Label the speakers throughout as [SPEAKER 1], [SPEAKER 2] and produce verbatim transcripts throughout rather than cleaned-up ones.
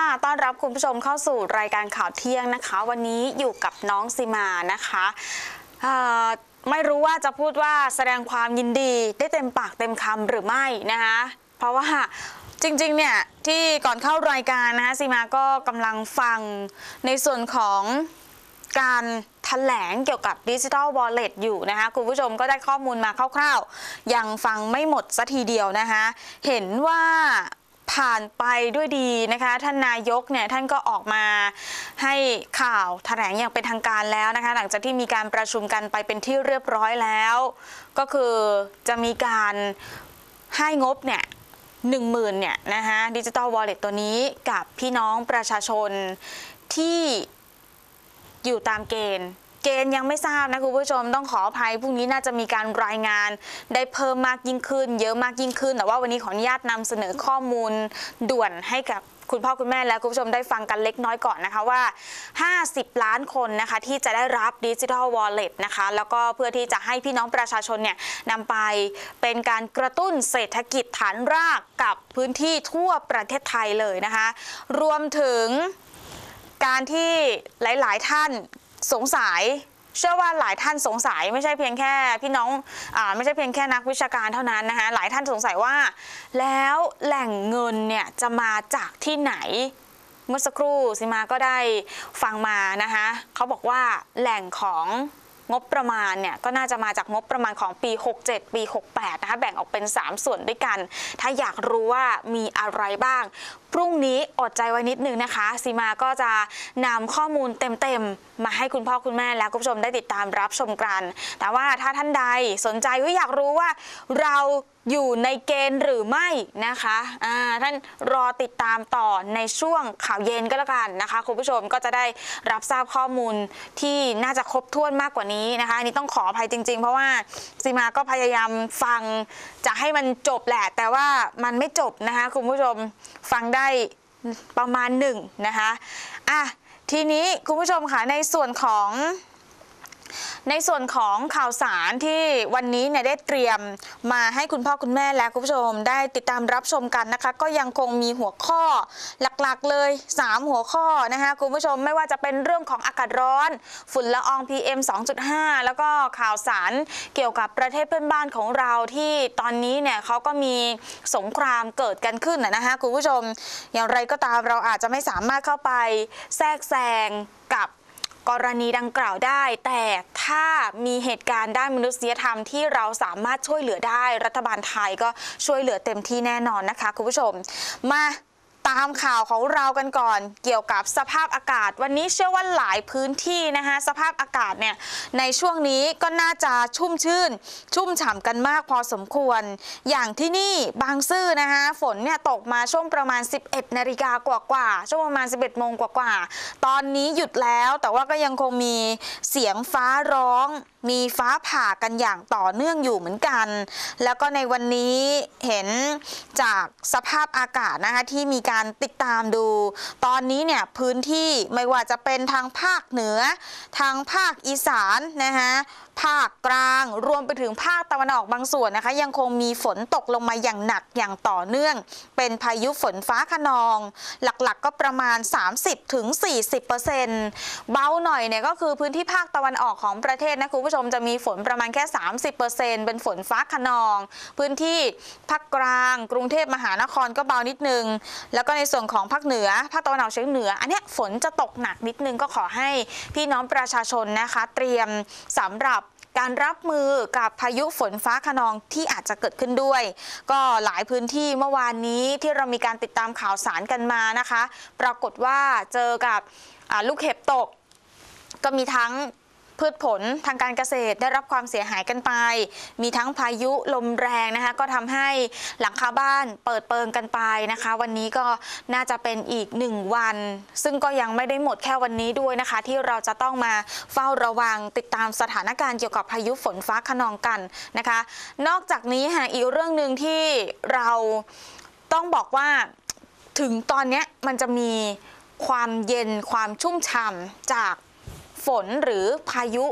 [SPEAKER 1] ต้อนรับคุณผู้ชมเข้าสู่รายการข่าวเที่ยงนะคะวันนี้อยู่กับน้องซีมานะคะไม่รู้ว่าจะพูดว่าแสดงความยินดีได้เต็มปากเต็มคำหรือไม่นะคะเพราะว่าจริงๆเนี่ยที่ก่อนเข้ารายการนะคะซีมาก็กำลังฟังในส่วนของการแถลงเกี่ยวกับ Digital Wallet อยู่นะคะคุณผู้ชมก็ได้ข้อมูลมาคร่าวๆยังฟังไม่หมดสัทีเดียวนะคะเห็นว่าผ่านไปด้วยดีนะคะท่านนายกเนี่ยท่านก็ออกมาให้ข่าวแถลงอย่างเป็นทางการแล้วนะคะหลังจากที่มีการประชุมกันไปเป็นที่เรียบร้อยแล้วก็คือจะมีการให้งบเนี่ยหนึ่งหมื่นเนี่ยนะคะดิจิตอลวอลเล็ตตัวนี้กับพี่น้องประชาชนที่อยู่ตามเกณฑ์เกณฑ์ยังไม่ทราบนะคุณผู้ชมต้องขออภัยพรุ่งนี้น่าจะมีการรายงานได้เพิ่มมากยิ่งขึ้นเยอะมากยิ่งขึ้นแต่ว่าวันนี้ขออนุญาตนำเสนอข้อมูลด่วนให้กับคุณพ่อคุณแม่และคุณผู้ชมได้ฟังกันเล็กน้อยก่อนนะคะว่าห้าสิบล้านคนนะคะที่จะได้รับดิจิทัลวอลเล็ตนะคะแล้วก็เพื่อที่จะให้พี่น้องประชาชนเนี่ยนำไปเป็นการกระตุ้นเศรษฐกิจฐานรากกับพื้นที่ทั่วประเทศไทยเลยนะคะรวมถึงการที่หลายๆท่านสงสัยเชื่อว่าหลายท่านสงสัยไม่ใช่เพียงแค่พี่น้องอ่าไม่ใช่เพียงแค่นักวิชาการเท่านั้นนะคะหลายท่านสงสัยว่าแล้วแหล่งเงินเนี่ยจะมาจากที่ไหนเมื่อสักครู่ซิมาก็ได้ฟังมานะคะเขาบอกว่าแหล่งของงบประมาณเนี่ยก็น่าจะมาจากงบประมาณของปีหกเจ็ดปีหกแปดนะคะแบ่งออกเป็นสามส่วนด้วยกันถ้าอยากรู้ว่ามีอะไรบ้างพรุ่งนี้อดใจไว้นิดนึงนะคะซีมาก็จะนำข้อมูลเต็มๆมาให้คุณพ่อคุณแม่และคุณผู้ชมได้ติดตามรับชมกันแต่ว่าถ้าท่านใดสนใจว่าอยากรู้ว่าเราอยู่ในเกณฑ์หรือไม่นะคะอ่าท่านรอติดตามต่อในช่วงข่าวเย็นก็แล้วกันนะคะคุณผู้ชมก็จะได้รับทราบข้อมูลที่น่าจะครบถ้วนมากกว่านี้นะคะอันนี้ต้องขออภัยจริงๆเพราะว่าซีมาก็พยายามฟังจะให้มันจบแหละแต่ว่ามันไม่จบนะคะคุณผู้ชมฟังได้ประมาณหนึ่งนะคะอ่ะทีนี้คุณผู้ชมค่ะในส่วนของในส่วนของข่าวสารที่วันนี้เนี่ยได้เตรียมมาให้คุณพ่อคุณแม่และคุณผู้ชมได้ติดตามรับชมกันนะคะก็ยังคงมีหัวข้อหลักๆเลยสามหัวข้อนะคะคุณผู้ชมไม่ว่าจะเป็นเรื่องของอากาศร้อนฝุ่นละออง พี เอ็ม สองจุดห้า แล้วก็ข่าวสารเกี่ยวกับประเทศเพื่อนบ้านของเราที่ตอนนี้เนี่ยเขาก็มีสงครามเกิดกันขึ้นนะคะคุณผู้ชมอย่างไรก็ตามเราอาจจะไม่สามารถเข้าไปแทรกแซงกับกรณีดังกล่าวได้แต่ถ้ามีเหตุการณ์ด้านมนุษยธรรมที่เราสามารถช่วยเหลือได้รัฐบาลไทยก็ช่วยเหลือเต็มที่แน่นอนนะคะคุณผู้ชมมาตามข่าวของเรากันก่อนเกี่ยวกับสภาพอากาศวันนี้เชื่อว่าหลายพื้นที่นะคะสภาพอากาศเนี่ยในช่วงนี้ก็น่าจะชุ่มชื่นชุ่มฉ่ำกันมากพอสมควรอย่างที่นี่บางซื่อนะคะฝนเนี่ยตกมาช่วงประมาณสิบเอ็ดนาฬิกากว่าๆช่วงประมาณสิบเอ็ดโมงกว่าๆตอนนี้หยุดแล้วแต่ว่าก็ยังคงมีเสียงฟ้าร้องมีฟ้าผ่ากันอย่างต่อเนื่องอยู่เหมือนกันแล้วก็ในวันนี้เห็นจากสภาพอากาศนะคะที่มีการติดตามดูตอนนี้เนี่ยพื้นที่ไม่ว่าจะเป็นทางภาคเหนือทางภาคอีสานนะคะภาคกลางรวมไปถึงภาคตะวันออกบางส่วนนะคะยังคงมีฝนตกลงมาอย่างหนักอย่างต่อเนื่องเป็นพายุฝนฟ้าคะนองหลักๆก็ประมาณ สามสิบถึงสี่สิบเปอร์เซ็นต์ เบาหน่อยเนี่ยก็คือพื้นที่ภาคตะวันออกของประเทศนะคุณผู้ชมจะมีฝนประมาณแค่ สามสิบเปอร์เซ็นต์ เป็นฝนฟ้าคะนองพื้นที่ภาคกลางกรุงเทพมหานครก็เบานิดนึงแล้วก็ในส่วนของภาคเหนือภาคตะวันออกเฉียงเหนืออันนี้ฝนจะตกหนักนิดนึงก็ขอให้พี่น้องประชาชนนะคะเตรียมสำหรับการรับมือกับพายุฝนฟ้าคะนองที่อาจจะเกิดขึ้นด้วยก็หลายพื้นที่เมื่อวานนี้ที่เรามีการติดตามข่าวสารกันมานะคะปรากฏว่าเจอกับลูกเห็บตกก็มีทั้งพืชผลทางการเกษตรได้รับความเสียหายกันไปมีทั้งพายุลมแรงนะคะก็ทำให้หลังคาบ้านเปิดเปิงกันไปนะคะวันนี้ก็น่าจะเป็นอีกหนึ่งวันซึ่งก็ยังไม่ได้หมดแค่วันนี้ด้วยนะคะที่เราจะต้องมาเฝ้าระวังติดตามสถานการณ์เกี่ยวกับพายุฝนฟ้าคะนองกันนะคะนอกจากนี้ค่ะอีกเรื่องหนึ่งที่เราต้องบอกว่าถึงตอนนี้มันจะมีความเย็นความชุ่มฉ่ำจากฝนหรือพายุ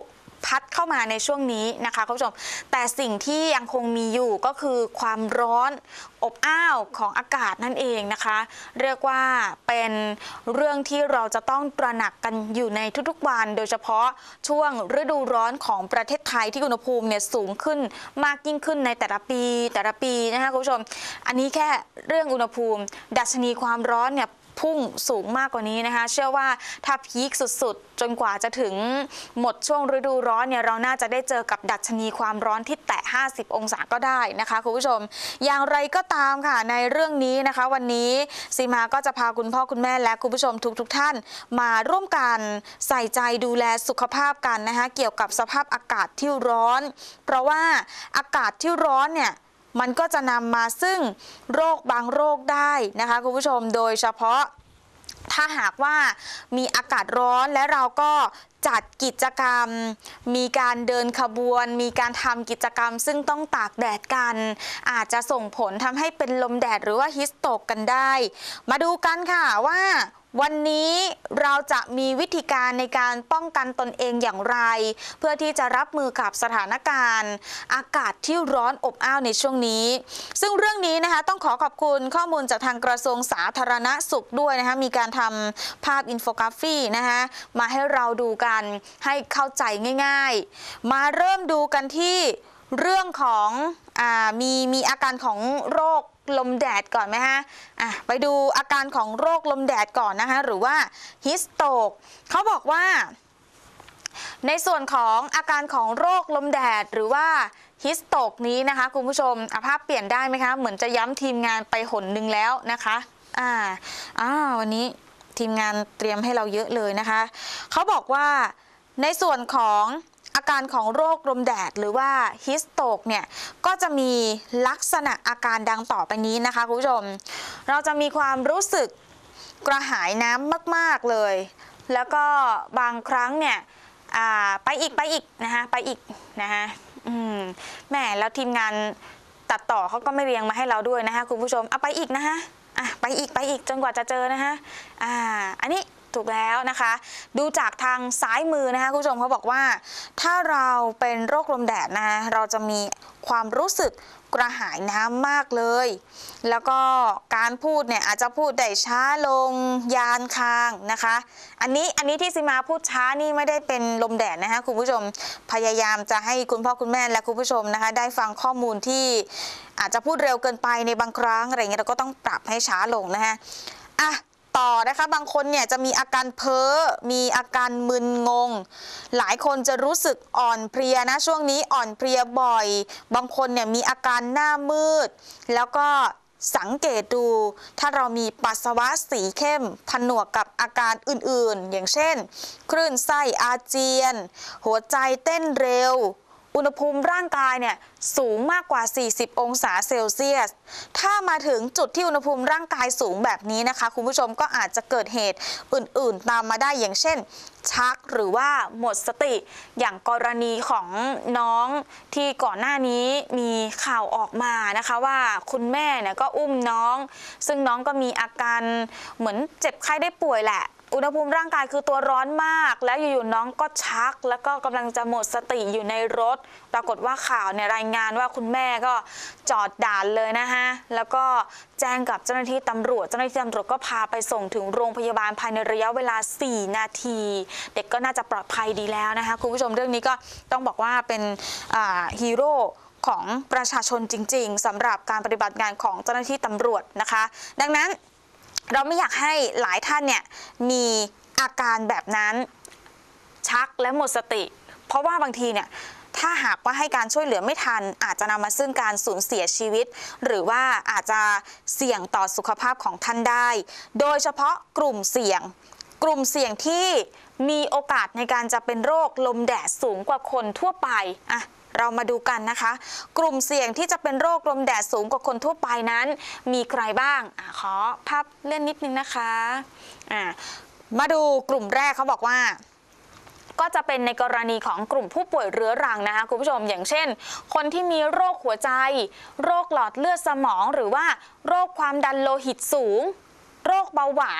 [SPEAKER 1] พัดเข้ามาในช่วงนี้นะคะคุณผู้ชมแต่สิ่งที่ยังคงมีอยู่ก็คือความร้อนอบอ้าวของอากาศนั่นเองนะคะเรียกว่าเป็นเรื่องที่เราจะต้องตระหนักกันอยู่ในทุกๆวันโดยเฉพาะช่วงฤดูร้อนของประเทศไทยที่อุณหภูมิเนี่ยสูงขึ้นมากยิ่งขึ้นในแต่ละปีแต่ละปีนะคะคุณผู้ชมอันนี้แค่เรื่องอุณหภูมิดัชนีความร้อนเนี่ยพุ่งสูงมากกว่านี้นะคะเชื่อว่าถ้าพีคสุดๆจนกว่าจะถึงหมดช่วงฤดูร้อนเนี่ยเราน่าจะได้เจอกับดัชนีความร้อนที่แตะห้าสิบองศาก็ได้นะคะคุณผู้ชมอย่างไรก็ตามค่ะในเรื่องนี้นะคะวันนี้ซีมาก็จะพาคุณพ่อคุณแม่และคุณผู้ชมทุกๆท่านมาร่วมกันใส่ใจดูแลสุขภาพกันนะคะเกี่ยวกับสภาพอากาศที่ร้อนเพราะว่าอากาศที่ร้อนเนี่ยมันก็จะนำมาซึ่งโรคบางโรคได้นะคะคุณผู้ชมโดยเฉพาะถ้าหากว่ามีอากาศร้อนและเราก็จัดกิจกรรมมีการเดินขบวนมีการทำกิจกรรมซึ่งต้องตากแดดกันอาจจะส่งผลทำให้เป็นลมแดดหรือว่าฮิสโตรกกันได้มาดูกันค่ะว่าวันนี้เราจะมีวิธีการในการป้องกันตนเองอย่างไรเพื่อที่จะรับมือกับสถานการณ์อากาศที่ร้อนอบอ้าวในช่วงนี้ซึ่งเรื่องนี้นะคะต้องขอขอบคุณข้อมูลจากทางกระทรวงสาธารณสุขด้วยนะคะมีการทำภาพอินโฟกราฟีนะคะมาให้เราดูกันให้เข้าใจง่ายๆมาเริ่มดูกันที่เรื่องของอ่ามีมีอาการของโรคลมแดดก่อนไหมฮะอ่ะไปดูอาการของโรคลมแดดก่อนนะคะหรือว่าฮิสโตรกเขาบอกว่าในส่วนของอาการของโรคลมแดดหรือว่าฮิสโตรกนี้นะคะคุณผู้ชมภาพเปลี่ยนได้ไหมคะเหมือนจะย้ำทีมงานไปหนนึงแล้วนะคะอ่าอ่าวันนี้ทีมงานเตรียมให้เราเยอะเลยนะคะเขาบอกว่าในส่วนของอาการของโรคลมแดดหรือว่าฮิสโตรกเนี่ยก็จะมีลักษณะอาการดังต่อไปนี้นะคะคุณผู้ชมเราจะมีความรู้สึกกระหายน้ำมากๆเลยแล้วก็บางครั้งเนี่ยไปอีกไปอีกนะคะไปอีกนะคะอืมแหมแล้วทีมงานตัดต่อเขาก็ไม่เรียงมาให้เราด้วยนะคะคุณผู้ชมเอาไปอีกนะคะอ่ะไปอีกไปอีกจนกว่าจะเจอนะคะอ่าอันนี้ถูกแล้วนะคะดูจากทางซ้ายมือนะคะคุณผู้ชมเขาบอกว่าถ้าเราเป็นโรคลมแดดนะคะเราจะมีความรู้สึกกระหายน้ำมากเลยแล้วก็การพูดเนี่ยอาจจะพูดได้ช้าลงยานคางนะคะอันนี้อันนี้ที่ซิมาพูดช้านี่ไม่ได้เป็นลมแดดนะคะคุณผู้ชมพยายามจะให้คุณพ่อคุณแม่และคุณผู้ชมนะคะได้ฟังข้อมูลที่อาจจะพูดเร็วเกินไปในบางครั้งอะไรเงี้ยเราก็ต้องปรับให้ช้าลงนะคะอ่ะต่อนะคะบางคนเนี่ยจะมีอาการเพ้อมีอาการมึนงงหลายคนจะรู้สึกอ่อนเพลียนะช่วงนี้อ่อนเพลียบ่อยบางคนเนี่ยมีอาการหน้ามืดแล้วก็สังเกตดูถ้าเรามีปัสสาวะสีเข้มผนวกกับอาการอื่นๆอย่างเช่นคลื่นไส้อาเจียนหัวใจเต้นเร็วอุณหภูมิร่างกายเนี่ยสูงมากกว่าสี่สิบองศาเซลเซียสถ้ามาถึงจุดที่อุณหภูมิร่างกายสูงแบบนี้นะคะคุณผู้ชมก็อาจจะเกิดเหตุอื่นๆตามมาได้อย่างเช่นชักหรือว่าหมดสติอย่างกรณีของน้องที่ก่อนหน้านี้มีข่าวออกมานะคะว่าคุณแม่เนี่ยก็อุ้มน้องซึ่งน้องก็มีอาการเหมือนเจ็บไข้ได้ป่วยแหละอุณหภูมิร่างกายคือตัวร้อนมากแล้วอยู่ๆน้องก็ชักแล้วก็กำลังจะหมดสติอยู่ในรถปรากฏว่าข่าวเนี่ยรายงานว่าคุณแม่ก็จอดด่านเลยนะฮะแล้วก็แจ้งกับเจ้าหน้าที่ตำรวจเจ้าหน้าที่ตำรวจก็พาไปส่งถึงโรงพยาบาลภายในระยะเวลาสี่นาทีเด็กก็น่าจะปลอดภัยดีแล้วนะคะคุณผู้ชมเรื่องนี้ก็ต้องบอกว่าเป็นฮีโร่ของประชาชนจริงๆสำหรับการปฏิบัติงานของเจ้าหน้าที่ตำรวจนะคะดังนั้นเราไม่อยากให้หลายท่านเนี่ยมีอาการแบบนั้นชักและหมดสติเพราะว่าบางทีเนี่ยถ้าหากว่าให้การช่วยเหลือไม่ทันอาจจะนำมาซึ่งการสูญเสียชีวิตหรือว่าอาจจะเสี่ยงต่อสุขภาพของท่านได้โดยเฉพาะกลุ่มเสี่ยงกลุ่มเสี่ยงที่มีโอกาสในการจะเป็นโรคลมแดดสูงกว่าคนทั่วไปอ่ะเรามาดูกันนะคะกลุ่มเสี่ยงที่จะเป็นโรคลมแดดสูงกว่าคนทั่วไปนั้นมีใครบ้างอ่ะขอภาพเล่นนิดนึงนะคะอ่ะมาดูกลุ่มแรกเขาบอกว่าก็จะเป็นในกรณีของกลุ่มผู้ป่วยเรื้อรังนะคะคุณผู้ชมอย่างเช่นคนที่มีโรคหัวใจโรคหลอดเลือดสมองหรือว่าโรคความดันโลหิตสูงโรคเบาหวานอัน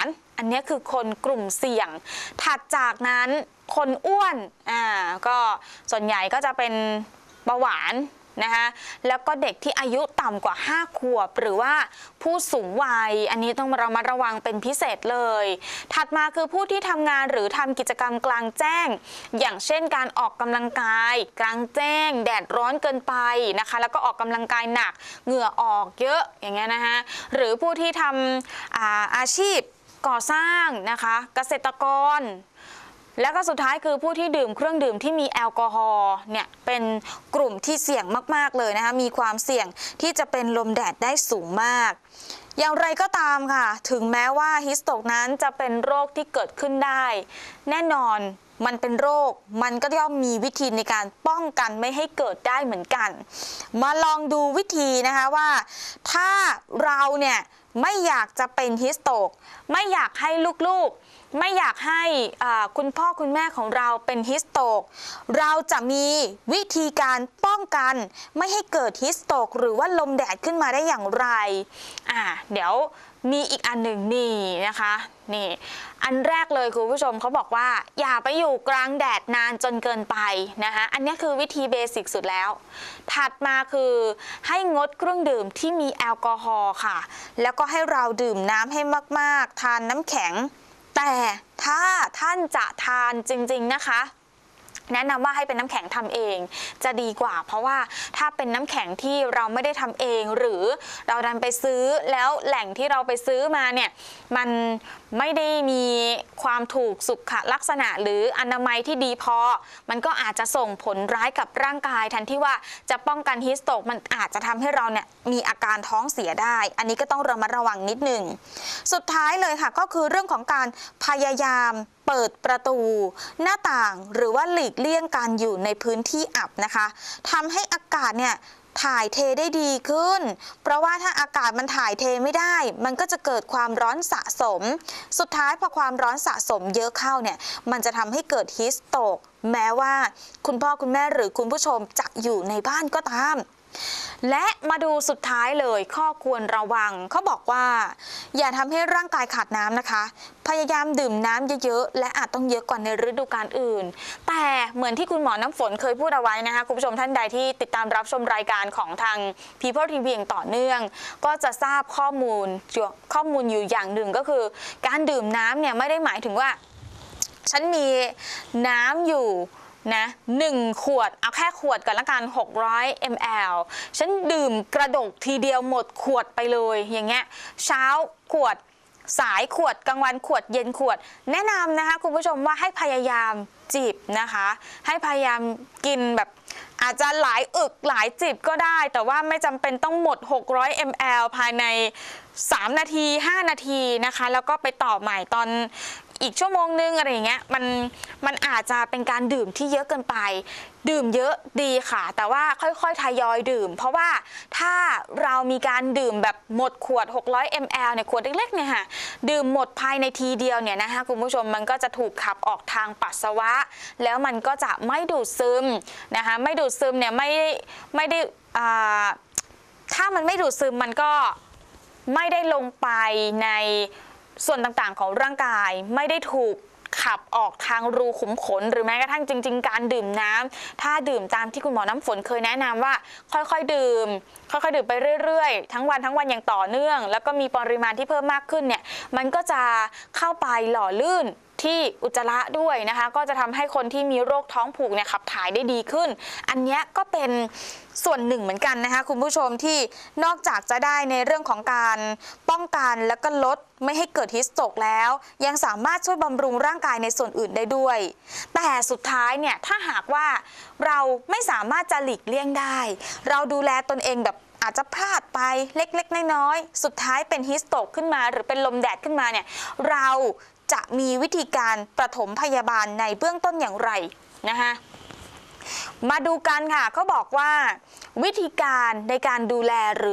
[SPEAKER 1] อันนี้คือคนกลุ่มเสี่ยงถัดจากนั้นคนอ้วนอ่าก็ส่วนใหญ่ก็จะเป็นเบาหวานนะคะแล้วก็เด็กที่อายุต่ำกว่าห้าขวบหรือว่าผู้สูงวัยอันนี้ต้องระมัดระวังเป็นพิเศษเลยถัดมาคือผู้ที่ทำงานหรือทำกิจกรรมกลางแจ้งอย่างเช่นการออกกำลังกายกลางแจ้งแดดร้อนเกินไปนะคะแล้วก็ออกกำลังกายหนักเหงื่อออกเยอะอย่างเงี้ยนะคะหรือผู้ที่ทำ อา อาชีพก่อสร้างนะคะเกษตรกรแล้วก็สุดท้ายคือผู้ที่ดื่มเครื่องดื่มที่มีแอลกอฮอล์เนี่ยเป็นกลุ่มที่เสี่ยงมากๆเลยนะคะมีความเสี่ยงที่จะเป็นลมแดดได้สูงมากอย่างไรก็ตามค่ะถึงแม้ว่าฮิสโตรกนั้นจะเป็นโรคที่เกิดขึ้นได้แน่นอนมันเป็นโรคมันก็ย่อมมีวิธีในการป้องกันไม่ให้เกิดได้เหมือนกันมาลองดูวิธีนะคะว่าถ้าเราเนี่ยไม่อยากจะเป็นฮิสโตรกไม่อยากให้ลูกๆไม่อยากให้คุณพ่อคุณแม่ของเราเป็นฮิสโตรกเราจะมีวิธีการป้องกันไม่ให้เกิดฮิสโตรกหรือว่าลมแดดขึ้นมาได้อย่างไรอ่าเดี๋ยวมีอีกอันหนึ่งนี่นะคะนี่อันแรกเลยคุณผู้ชมเขาบอกว่าอย่าไปอยู่กลางแดดนานจนเกินไปนะคะอันนี้คือวิธีเบสิกสุดแล้วถัดมาคือให้งดเครื่องดื่มที่มีแอลกอฮอล์ค่ะแล้วก็ให้เราดื่มน้ำให้มากๆทานน้ำแข็งแต่ถ้าท่านจะทานจริงๆนะคะแนะนำว่าให้เป็นน้ำแข็งทำเองจะดีกว่าเพราะว่าถ้าเป็นน้ำแข็งที่เราไม่ได้ทำเองหรือเราดันไปซื้อแล้วแหล่งที่เราไปซื้อมาเนี่ยมันไม่ได้มีความถูกสุขลักษณะหรืออนามัยที่ดีพอมันก็อาจจะส่งผลร้ายกับร่างกายแทนที่ว่าจะป้องกันฮิสโตรกมันอาจจะทำให้เราเนี่ยมีอาการท้องเสียได้อันนี้ก็ต้องระมัดระวังนิดหนึ่งสุดท้ายเลยค่ะก็คือเรื่องของการพยายามเปิดประตูหน้าต่างหรือว่าหลีกเลี่ยงการอยู่ในพื้นที่อับนะคะทำให้อากาศเนี่ยถ่ายเทได้ดีขึ้นเพราะว่าถ้าอากาศมันถ่ายเทไม่ได้มันก็จะเกิดความร้อนสะสมสุดท้ายพอความร้อนสะสมเยอะเข้าเนี่ยมันจะทำให้เกิดฮิสโตรกแม้ว่าคุณพ่อคุณแม่หรือคุณผู้ชมจะอยู่ในบ้านก็ตามและมาดูสุดท้ายเลยข้อควรระวังเขาบอกว่าอย่าทำให้ร่างกายขาดน้ำนะคะพยายามดื่มน้ำเยอะๆและอาจต้องเยอะกว่าในฤดูกาลอื่นแต่เหมือนที่คุณหมอน้ำฝนเคยพูดเอาไว้นะคะคุณผู้ชมท่านใดที่ติดตามรับชมรายการของทาง People ที วี อย่างต่อเนื่องก็จะทราบข้อมูลข้อมูลอยู่อย่างหนึ่งก็คือการดื่มน้ำเนี่ยไม่ได้หมายถึงว่าฉันมีน้ำอยู่นะหนึ่งขวดเอาแค่ขวดก่อนละกันหกร้อยมิลลิลิตรฉันดื่มกระดกทีเดียวหมดขวดไปเลยอย่างเงี้ยเช้าขวดสายขวดกลางวันขวดเย็นขวดแนะนำนะคะคุณผู้ชมว่าให้พยายามจิบนะคะให้พยายามกินแบบอาจจะหลายอึกหลายจิบก็ได้แต่ว่าไม่จำเป็นต้องหมดหกร้อยมิลลิลิตรภายในสามนาทีห้านาทีนะคะแล้วก็ไปต่อใหม่ตอนอีกชั่วโมงนึงอะไรอย่างเงี้ยมันมันอาจจะเป็นการดื่มที่เยอะเกินไปดื่มเยอะดีค่ะแต่ว่าค่อยๆทยอยดื่มเพราะว่าถ้าเรามีการดื่มแบบหมดขวดหกร้อยมิลลิลิตรเนี่ยขวดเล็กๆเนี่ยค่ะดื่มหมดภายในทีเดียวเนี่ยนะคะคุณผู้ชมมันก็จะถูกขับออกทางปัสสาวะแล้วมันก็จะไม่ดูดซึมนะคะไม่ดูดซึมเนี่ยไม่ไม่ได้อ่าถ้ามันไม่ดูดซึมมันก็ไม่ได้ลงไปในส่วนต่างๆของร่างกายไม่ได้ถูกขับออกทางรูขุมขนหรือแม้กระทั่งจริงๆการดื่มน้ำถ้าดื่มตามที่คุณหมอน้ำฝนเคยแนะนำว่าค่อยๆดื่มค่อยๆดื่มไปเรื่อยๆทั้งวันทั้งวันอย่างต่อเนื่องแล้วก็มีปริมาณที่เพิ่มมากขึ้นเนี่ยมันก็จะเข้าไปหล่อลื่นที่อุจจาระด้วยนะคะก็จะทำให้คนที่มีโรคท้องผูกเนี่ยขับถ่ายได้ดีขึ้นอันนี้ก็เป็นส่วนหนึ่งเหมือนกันนะคะคุณผู้ชมที่นอกจากจะได้ในเรื่องของการป้องกันแล้วก็ลดไม่ให้เกิดฮิสโตรกแล้วยังสามารถช่วยบำรุงร่างกายในส่วนอื่นได้ด้วยแต่สุดท้ายเนี่ยถ้าหากว่าเราไม่สามารถจะหลีกเลี่ยงได้เราดูแลตนเองแบบอาจจะพลาดไปเล็กๆน้อยๆสุดท้ายเป็นฮิสโตรกขึ้นมาหรือเป็นลมแดดขึ้นมาเนี่ยเราจะมีวิธีการปฐมพยาบาลในเบื้องต้นอย่างไรนะคะมาดูกันค่ะเขาบอกว่าวิธีการในการดูแลหรือ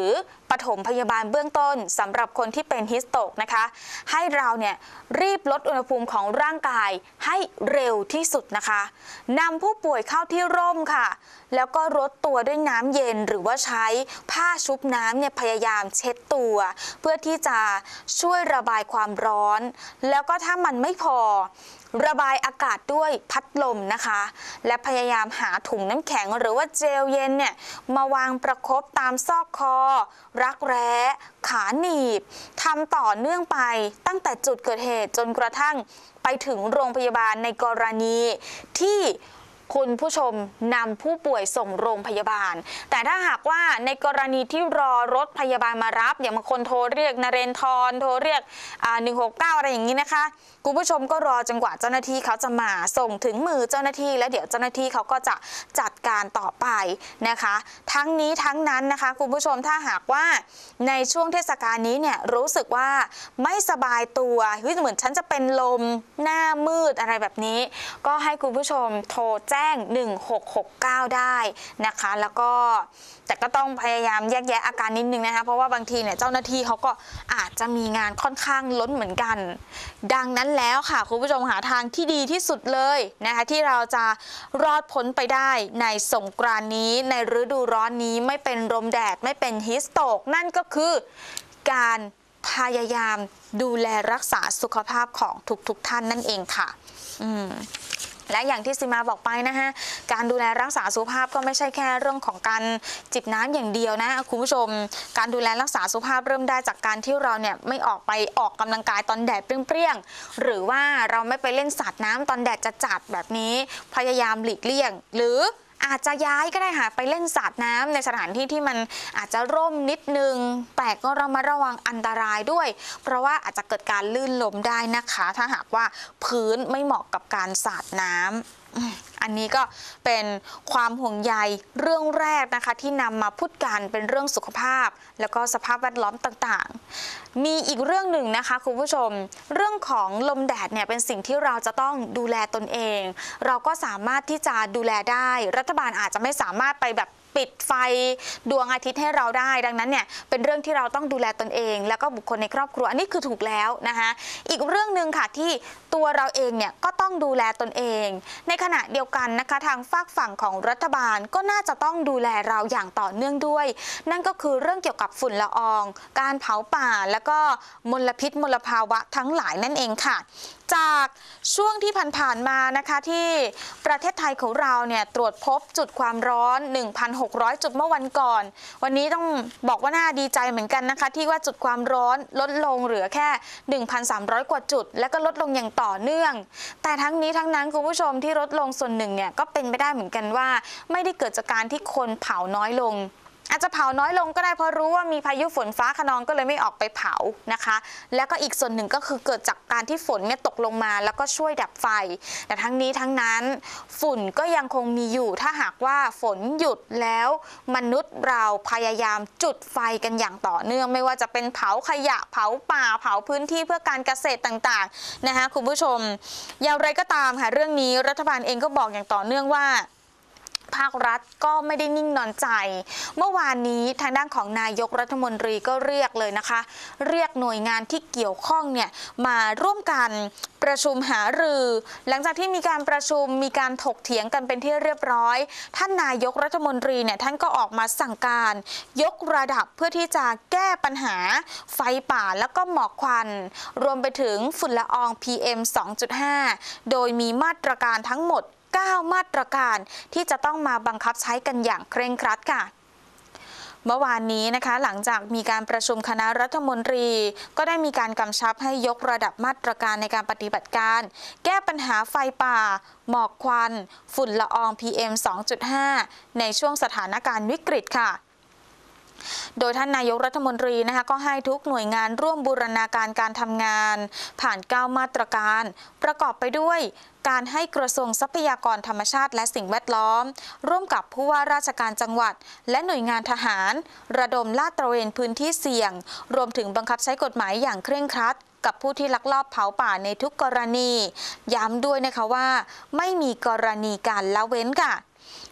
[SPEAKER 1] ปฐมพยาบาลเบื้องต้นสำหรับคนที่เป็นฮิสโตกนะคะให้เราเนี่ยรีบลดอุณหภูมิของร่างกายให้เร็วที่สุดนะคะนำผู้ป่วยเข้าที่ร่มค่ะแล้วก็รดตัวด้วยน้ำเย็นหรือว่าใช้ผ้าชุบน้ำเนี่ยพยายามเช็ดตัวเพื่อที่จะช่วยระบายความร้อนแล้วก็ถ้ามันไม่พอระบายอากาศด้วยพัดลมนะคะและพยายามหาถุงน้ำแข็งหรือว่าเจลเย็นเนี่ยมาวางประคบตามซอกคอรักแร้ขาหนีบทำต่อเนื่องไปตั้งแต่จุดเกิดเหตุจนกระทั่งไปถึงโรงพยาบาลในกรณีที่คุณผู้ชมนำผู้ป่วยส่งโรงพยาบาลแต่ถ้าหากว่าในกรณีที่รอรถพยาบาลมารับอย่างบางคนโทรเรียกนเรนทรโทรเรียกหนึ่งหกเก้าอะไรอย่างนี้นะคะคุณผู้ชมก็รอจนกว่าเจ้าหน้าที่เขาจะมาส่งถึงมือเจ้าหน้าที่แล้วเดี๋ยวเจ้าหน้าที่เขาก็จะจัดการต่อไปนะคะทั้งนี้ทั้งนั้นนะคะคุณผู้ชมถ้าหากว่าในช่วงเทศกาลนี้เนี่ยรู้สึกว่าไม่สบายตัวเหมือนฉันจะเป็นลมหน้ามืดอะไรแบบนี้ก็ให้คุณผู้ชมโทรแจ้งหนึ่งหกหกเก้าได้นะคะแล้วก็แต่ก็ต้องพยายามแยกแยะอาการนิดนึงนะคะเพราะว่าบางทีเนี่ยเจ้าหน้าที่เขาก็อาจจะมีงานค่อนข้างล้นเหมือนกันดังนั้นแล้วค่ะคุณผู้ชมหาทางที่ดีที่สุดเลยนะคะที่เราจะรอดพ้นไปได้ในสงกรานต์นี้ในฤดูร้อนนี้ไม่เป็นลมแดดไม่เป็นฮีสโตกนั่นก็คือการพยายามดูแลรักษาสุขภาพของทุกๆท่านนั่นเองค่ะอืมและอย่างที่ซิมาบอกไปนะฮะการดูแลรักษาสุขภาพก็ไม่ใช่แค่เรื่องของการจิบน้ำอย่างเดียวนะคุณผู้ชมการดูแลรักษาสุขภาพเริ่มได้จากการที่เราเนี่ยไม่ออกไปออกกำลังกายตอนแดดเปรี้ยงๆหรือว่าเราไม่ไปเล่นสาดน้ำตอนแดดจัดๆแบบนี้พยายามหลีกเลี่ยงหรืออาจจะย้ายก็ได้ค่ะไปเล่นสาดน้ำในสถานที่ที่มันอาจจะร่มนิดนึงแต่ก็ระมัดระวังอันตรายด้วยเพราะว่าอาจจะเกิดการลื่นล้มได้นะคะถ้าหากว่าพื้นไม่เหมาะกับการสาดน้ำอันนี้ก็เป็นความห่วงใยเรื่องแรกนะคะที่นำมาพูดกันเป็นเรื่องสุขภาพแล้วก็สภาพแวดล้อมต่างๆมีอีกเรื่องหนึ่งนะคะคุณผู้ชมเรื่องของลมแดดเนี่ยเป็นสิ่งที่เราจะต้องดูแลตนเองเราก็สามารถที่จะดูแลได้รัฐบาลอาจจะไม่สามารถไปแบบปิดไฟดวงอาทิตย์ให้เราได้ดังนั้นเนี่ยเป็นเรื่องที่เราต้องดูแลตนเองแล้วก็บุคคลในครอบครัวอันนี้คือถูกแล้วนะคะอีกเรื่องหนึ่งค่ะที่ตัวเราเองเนี่ยก็ต้องดูแลตนเองในขณะเดียวกันนะคะทางฝากฝั่งของรัฐบาลก็น่าจะต้องดูแลเราอย่างต่อเนื่องด้วยนั่นก็คือเรื่องเกี่ยวกับฝุ่นละอองการเผาป่าแล้วก็มลพิษมลภาวะทั้งหลายนั่นเองค่ะจากช่วงที่ผ่านๆมานะคะที่ประเทศไทยของเราเนี่ยตรวจพบจุดความร้อน หนึ่งพันหกร้อย จุดเมื่อวันก่อนวันนี้ต้องบอกว่าน่าดีใจเหมือนกันนะคะที่ว่าจุดความร้อนลดลงเหลือแค่ หนึ่งพันสามร้อย กว่าจุดและก็ลดลงอย่างต่อเนื่องแต่ทั้งนี้ทั้งนั้นคุณผู้ชมที่ลดลงส่วนหนึ่งเนี่ยก็เป็นไปได้เหมือนกันว่าไม่ได้เกิดจากการที่คนเผาน้อยลงอาจจะเผาน้อยลงก็ได้เพราะรู้ว่ามีพายุฝนฟ้าคะนองก็เลยไม่ออกไปเผานะคะแล้วก็อีกส่วนหนึ่งก็คือเกิดจากการที่ฝนเนี่ยตกลงมาแล้วก็ช่วยดับไฟแต่ทั้งนี้ทั้งนั้นฝุ่นก็ยังคงมีอยู่ถ้าหากว่าฝนหยุดแล้วมนุษย์เราพยายามจุดไฟกันอย่างต่อเนื่องไม่ว่าจะเป็นเผาขยะเผาป่าเผาพื้นที่เพื่อการเกษตรต่างๆนะคะคุณผู้ชมอย่างไรก็ตามค่ะเรื่องนี้รัฐบาลเองก็บอกอย่างต่อเนื่องว่าภาครัฐก็ไม่ได้นิ่งนอนใจเมื่อวานนี้ทางด้านของนายกรัฐมนตรีก็เรียกเลยนะคะเรียกหน่วยงานที่เกี่ยวข้องเนี่ยมาร่วมกันประชุมหารือหลังจากที่มีการประชุมมีการถกเถียงกันเป็นที่เรียบร้อยท่านนายกรัฐมนตรีเนี่ยท่านก็ออกมาสั่งการยกระดับเพื่อที่จะแก้ปัญหาไฟป่าแล้วก็หมอกควันรวมไปถึงฝุ่นละออง พี เอ็ม สองจุดห้า โดยมีมาตรการทั้งหมดเก้ามาตรการที่จะต้องมาบังคับใช้กันอย่างเคร่งครัดค่ะเมื่อวานนี้นะคะหลังจากมีการประชุมคณะรัฐมนตรีก็ได้มีการกำชับให้ยกระดับมาตรการในการปฏิบัติการแก้ปัญหาไฟป่าหมอกควันฝุ่นละออง พี เอ็ม สองจุดห้า ในช่วงสถานการณ์วิกฤตค่ะโดยท่านนายกรัฐมนตรีนะคะก็ให้ทุกหน่วยงานร่วมบูรณาการการทำงานผ่านเก้ามาตรการประกอบไปด้วยการให้กระทรวงทรัพยากรธรรมชาติและสิ่งแวดล้อมร่วมกับผู้ว่าราชการจังหวัดและหน่วยงานทหารระดมลาดตระเวนพื้นที่เสี่ยงรวมถึงบังคับใช้กฎหมายอย่างเคร่งครัดกับผู้ที่ลักลอบเผาป่าในทุกกรณีย้ำด้วยนะคะว่าไม่มีกรณีการละเว้นค่ะ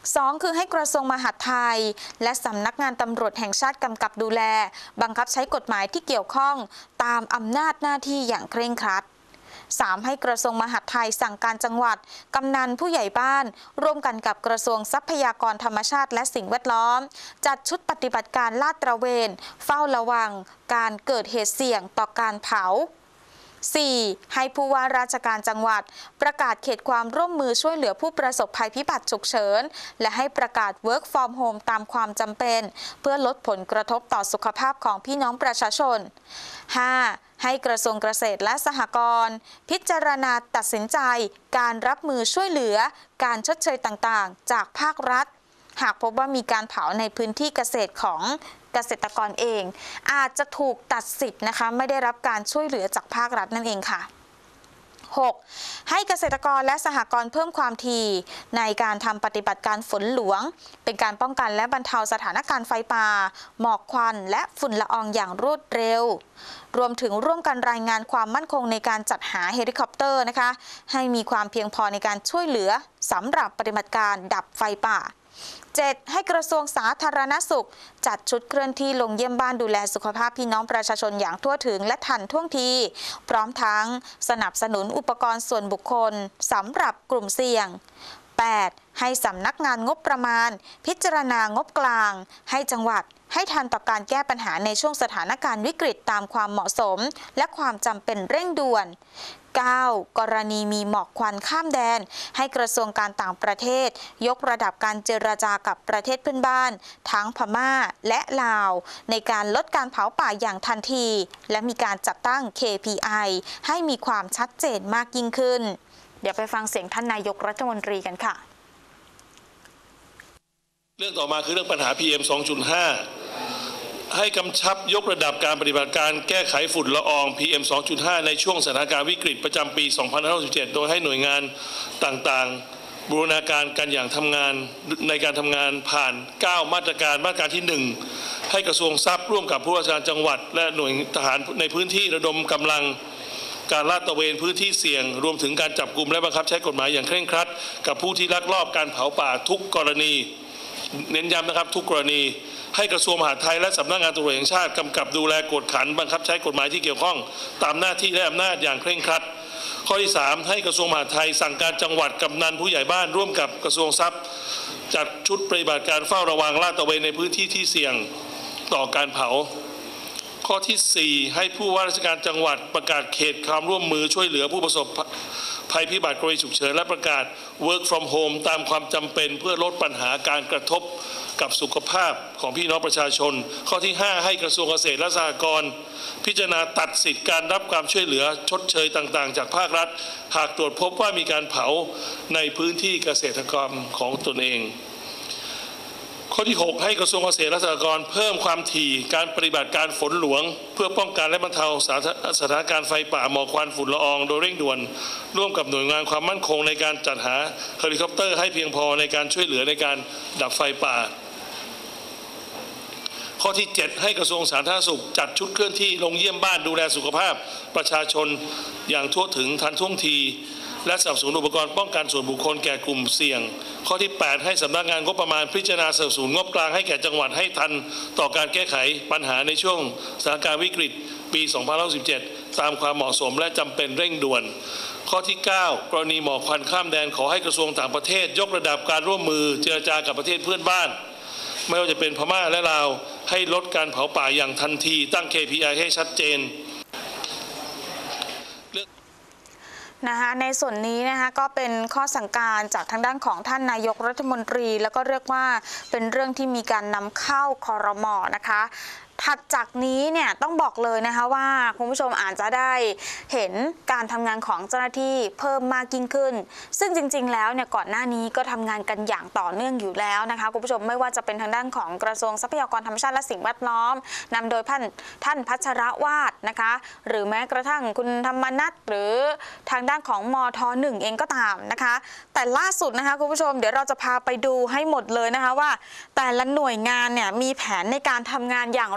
[SPEAKER 1] สองคือให้กระทรวงมหาดไทยและสำนักงานตำรวจแห่งชาติกำกับดูแลบังคับใช้กฎหมายที่เกี่ยวข้องตามอำนาจหน้าที่อย่างเคร่งครัด สามให้กระทรวงมหาดไทยสั่งการจังหวัดกำนันผู้ใหญ่บ้านร่วมกันกับกระทรวงทรัพยากรธรรมชาติและสิ่งแวดล้อมจัดชุดปฏิบัติการลาดตระเวนเฝ้าระวังการเกิดเหตุเสี่ยงต่อการเผา สี่ ให้ผู้ว่าราชการจังหวัดประกาศเขตความร่วมมือช่วยเหลือผู้ประสบภัยพิบัติฉุกเฉินและให้ประกาศ work from home ตามความจำเป็นเพื่อลดผลกระทบต่อสุขภาพของพี่น้องประชาชน ห้า ให้กระทรวงเกษตรและสหกรณ์พิจารณาตัดสินใจการรับมือช่วยเหลือการชดเชยต่างๆจากภาครัฐหากพบว่ามีการเผาในพื้นที่เกษตรของเกษตรกรเองอาจจะถูกตัดสิทธิ์นะคะไม่ได้รับการช่วยเหลือจากภาครัฐนั่นเองค่ะ หก ให้เกษตรกรและสหกรณ์เพิ่มความถี่ในการทำปฏิบัติการฝนหลวงเป็นการป้องกันและบรรเทาสถานการณ์ไฟป่าหมอกควันและฝุ่นละอองอย่างรวดเร็วรวมถึงร่วมกันรายงานความมั่นคงในการจัดหาเฮลิคอปเตอร์นะคะให้มีความเพียงพอในการช่วยเหลือสำหรับปฏิบัติการดับไฟป่า เจ็ด ให้กระทรวงสาธารณสุขจัดชุดเคลื่อนที่ลงเยี่ยมบ้านดูแลสุขภาพพี่น้องประชาชนอย่างทั่วถึงและทันท่วงทีพร้อมทั้งสนับสนุนอุปกรณ์ส่วนบุคคลสำหรับกลุ่มเสี่ยง แปด ให้สำนักงานงบประมาณพิจารณางบกลางให้จังหวัดให้ทันต่อการแก้ปัญหาในช่วงสถานการณ์วิกฤตตามความเหมาะสมและความจำเป็นเร่งด่วน เก้า กรณีมีหมอกควันข้ามแดนให้กระทรวงการต่างประเทศยกระดับการเจรจากับประเทศเพื่อนบ้านทั้งพม่าและลาวในการลดการเผาป่าอย่างทันทีและมีการจัดตั้ง เค พี ไอ ให้มีความชัดเจนมากยิ่งขึ้นเดี๋ยวไปฟังเสียงท่านนายกรัฐมนตรีกันค่ะ
[SPEAKER 2] เรื่องต่อมาคือเรื่องปัญหา พี เอ็ม สองจุดห้า ให้กำชับยกระดับการปฏิบัติการแก้ไขฝุ่นละออง พี เอ็ม สองจุดห้า ในช่วงสถานการณ์วิกฤตประจำปี สองพันห้าร้อยหกสิบเจ็ด โดยให้หน่วยงานต่างๆบูรณาการกันอย่างทำงานในการทำงานผ่าน เก้า มาตรการมาตรการที่ หนึ่ง ให้กระทรวงทรัพย์ร่วมกับผู้ว่าราชการจังหวัดและหน่วยทหารในพื้นที่ระดมกำลังการลาดตระเวนพื้นที่เสี่ยงรวมถึงการจับกุมและบังคับใช้กฎหมายอย่างเคร่งครัดกับผู้ที่ลักลอบการเผาป่าทุกกรณีเน้นย้ำนะครับทุกกรณีให้กระทรวงมหาดไทยและสำนักงานตำรวจแห่งชาติกำกับดูแลกวดขันบังคับใช้กฎหมายที่เกี่ยวข้องตามหน้าที่และอำนาจอย่างเคร่งครัดข้อที่สามให้กระทรวงมหาดไทยสั่งการจังหวัดกำนันผู้ใหญ่บ้านร่วมกับกระทรวงทรัพย์จัดชุดปฏิบัติการเฝ้าระวังลาดตระเวนในพื้นที่ที่เสี่ยงต่อการเผาข้อที่สี่ให้ผู้ว่าราชการจังหวัดประกาศเขตความร่วมมือช่วยเหลือผู้ประสบภัยพิบัติกรณีฉุกเฉินและประกาศ work from home ตามความจำเป็นเพื่อลดปัญหาการกระทบกับสุขภาพของพี่น้องประชาชนข้อที่ห้าให้กระทรวงเกษตรและสหกรณ์พิจารณาตัดสิทธิการรับความช่วยเหลือชดเชยต่างๆจากภาครัฐหากตรวจพบว่ามีการเผาในพื้นที่เกษตรกรรมของตนเองข้อที่หกให้กระทรวงเกษตรและสหกรณ์เพิ่มความถี่การปฏิบัติการฝนหลวงเพื่อป้องกันและบรรเทาสถานการณ์ไฟป่าหมอกควันฝุ่นละอองโดยเร่งด่วนร่วมกับหน่วยงานความมั่นคงในการจัดหาเฮลิคอปเตอร์ให้เพียงพอในการช่วยเหลือในการดับไฟป่าข้อที่เจ็ดให้กระทรวงสาธารณสุขจัดชุดเคลื่อนที่ลงเยี่ยมบ้านดูแลสุขภาพประชาชนอย่างทั่วถึงทันท่วงทีและสนับสนุนอุปกรณ์ป้องกันส่วนบุคคลแก่กลุ่มเสี่ยงข้อที่แปดให้สำนักงานงบประมาณพิจารณาสนับสนุนงบกลางให้แก่จังหวัดให้ทันต่อการแก้ไขปัญหาในช่วงสถานการณ์วิกฤตปี สองพันห้าร้อยสิบเจ็ด ตามความเหมาะสมและจำเป็นเร่งด่วนข้อที่เก้ากรณีหมอกควันข้ามแดนขอให้กระทรวงต่างประเทศยกระดับการร่วมมือเจรจากับประเทศเพื่อนบ้านไม่ว่าจะเป็นพม่าและลาวให้ลดการเผาป่าอย่างทันทีตั้ง เค พี ไอ ให้ชัดเจน
[SPEAKER 1] นะคะในส่วนนี้นะคะก็เป็นข้อสั่งการจากทางด้านของท่านนายกรัฐมนตรีแล้วก็เรียกว่าเป็นเรื่องที่มีการนำเข้าครม.นะคะถัดจากนี้เนี่ยต้องบอกเลยนะคะว่าคุณผู้ชมอาจจะได้เห็นการทำงานของเจ้าหน้าที่เพิ่มมากยิ่งขึ้นซึ่งจริงๆแล้วเนี่ยก่อนหน้านี้ก็ทำงานกันอย่างต่อเนื่องอยู่แล้วนะคะคุณผู้ชมไม่ว่าจะเป็นทางด้านของกระทรวงทรัพยากรธรรมชาติและสิ่งแวดล้อมนำโดยท่านท่านพัชรวาทนะคะหรือแม้กระทั่งคุณธรรมนัสหรือทางด้านของมทหนึ่งเองก็ตามนะคะแต่ล่าสุดนะคะคุณผู้ชมเดี๋ยวเราจะพาไปดูให้หมดเลยนะคะว่าแต่ละหน่วยงานเนี่ยมีแผนในการทำงานอย่างไร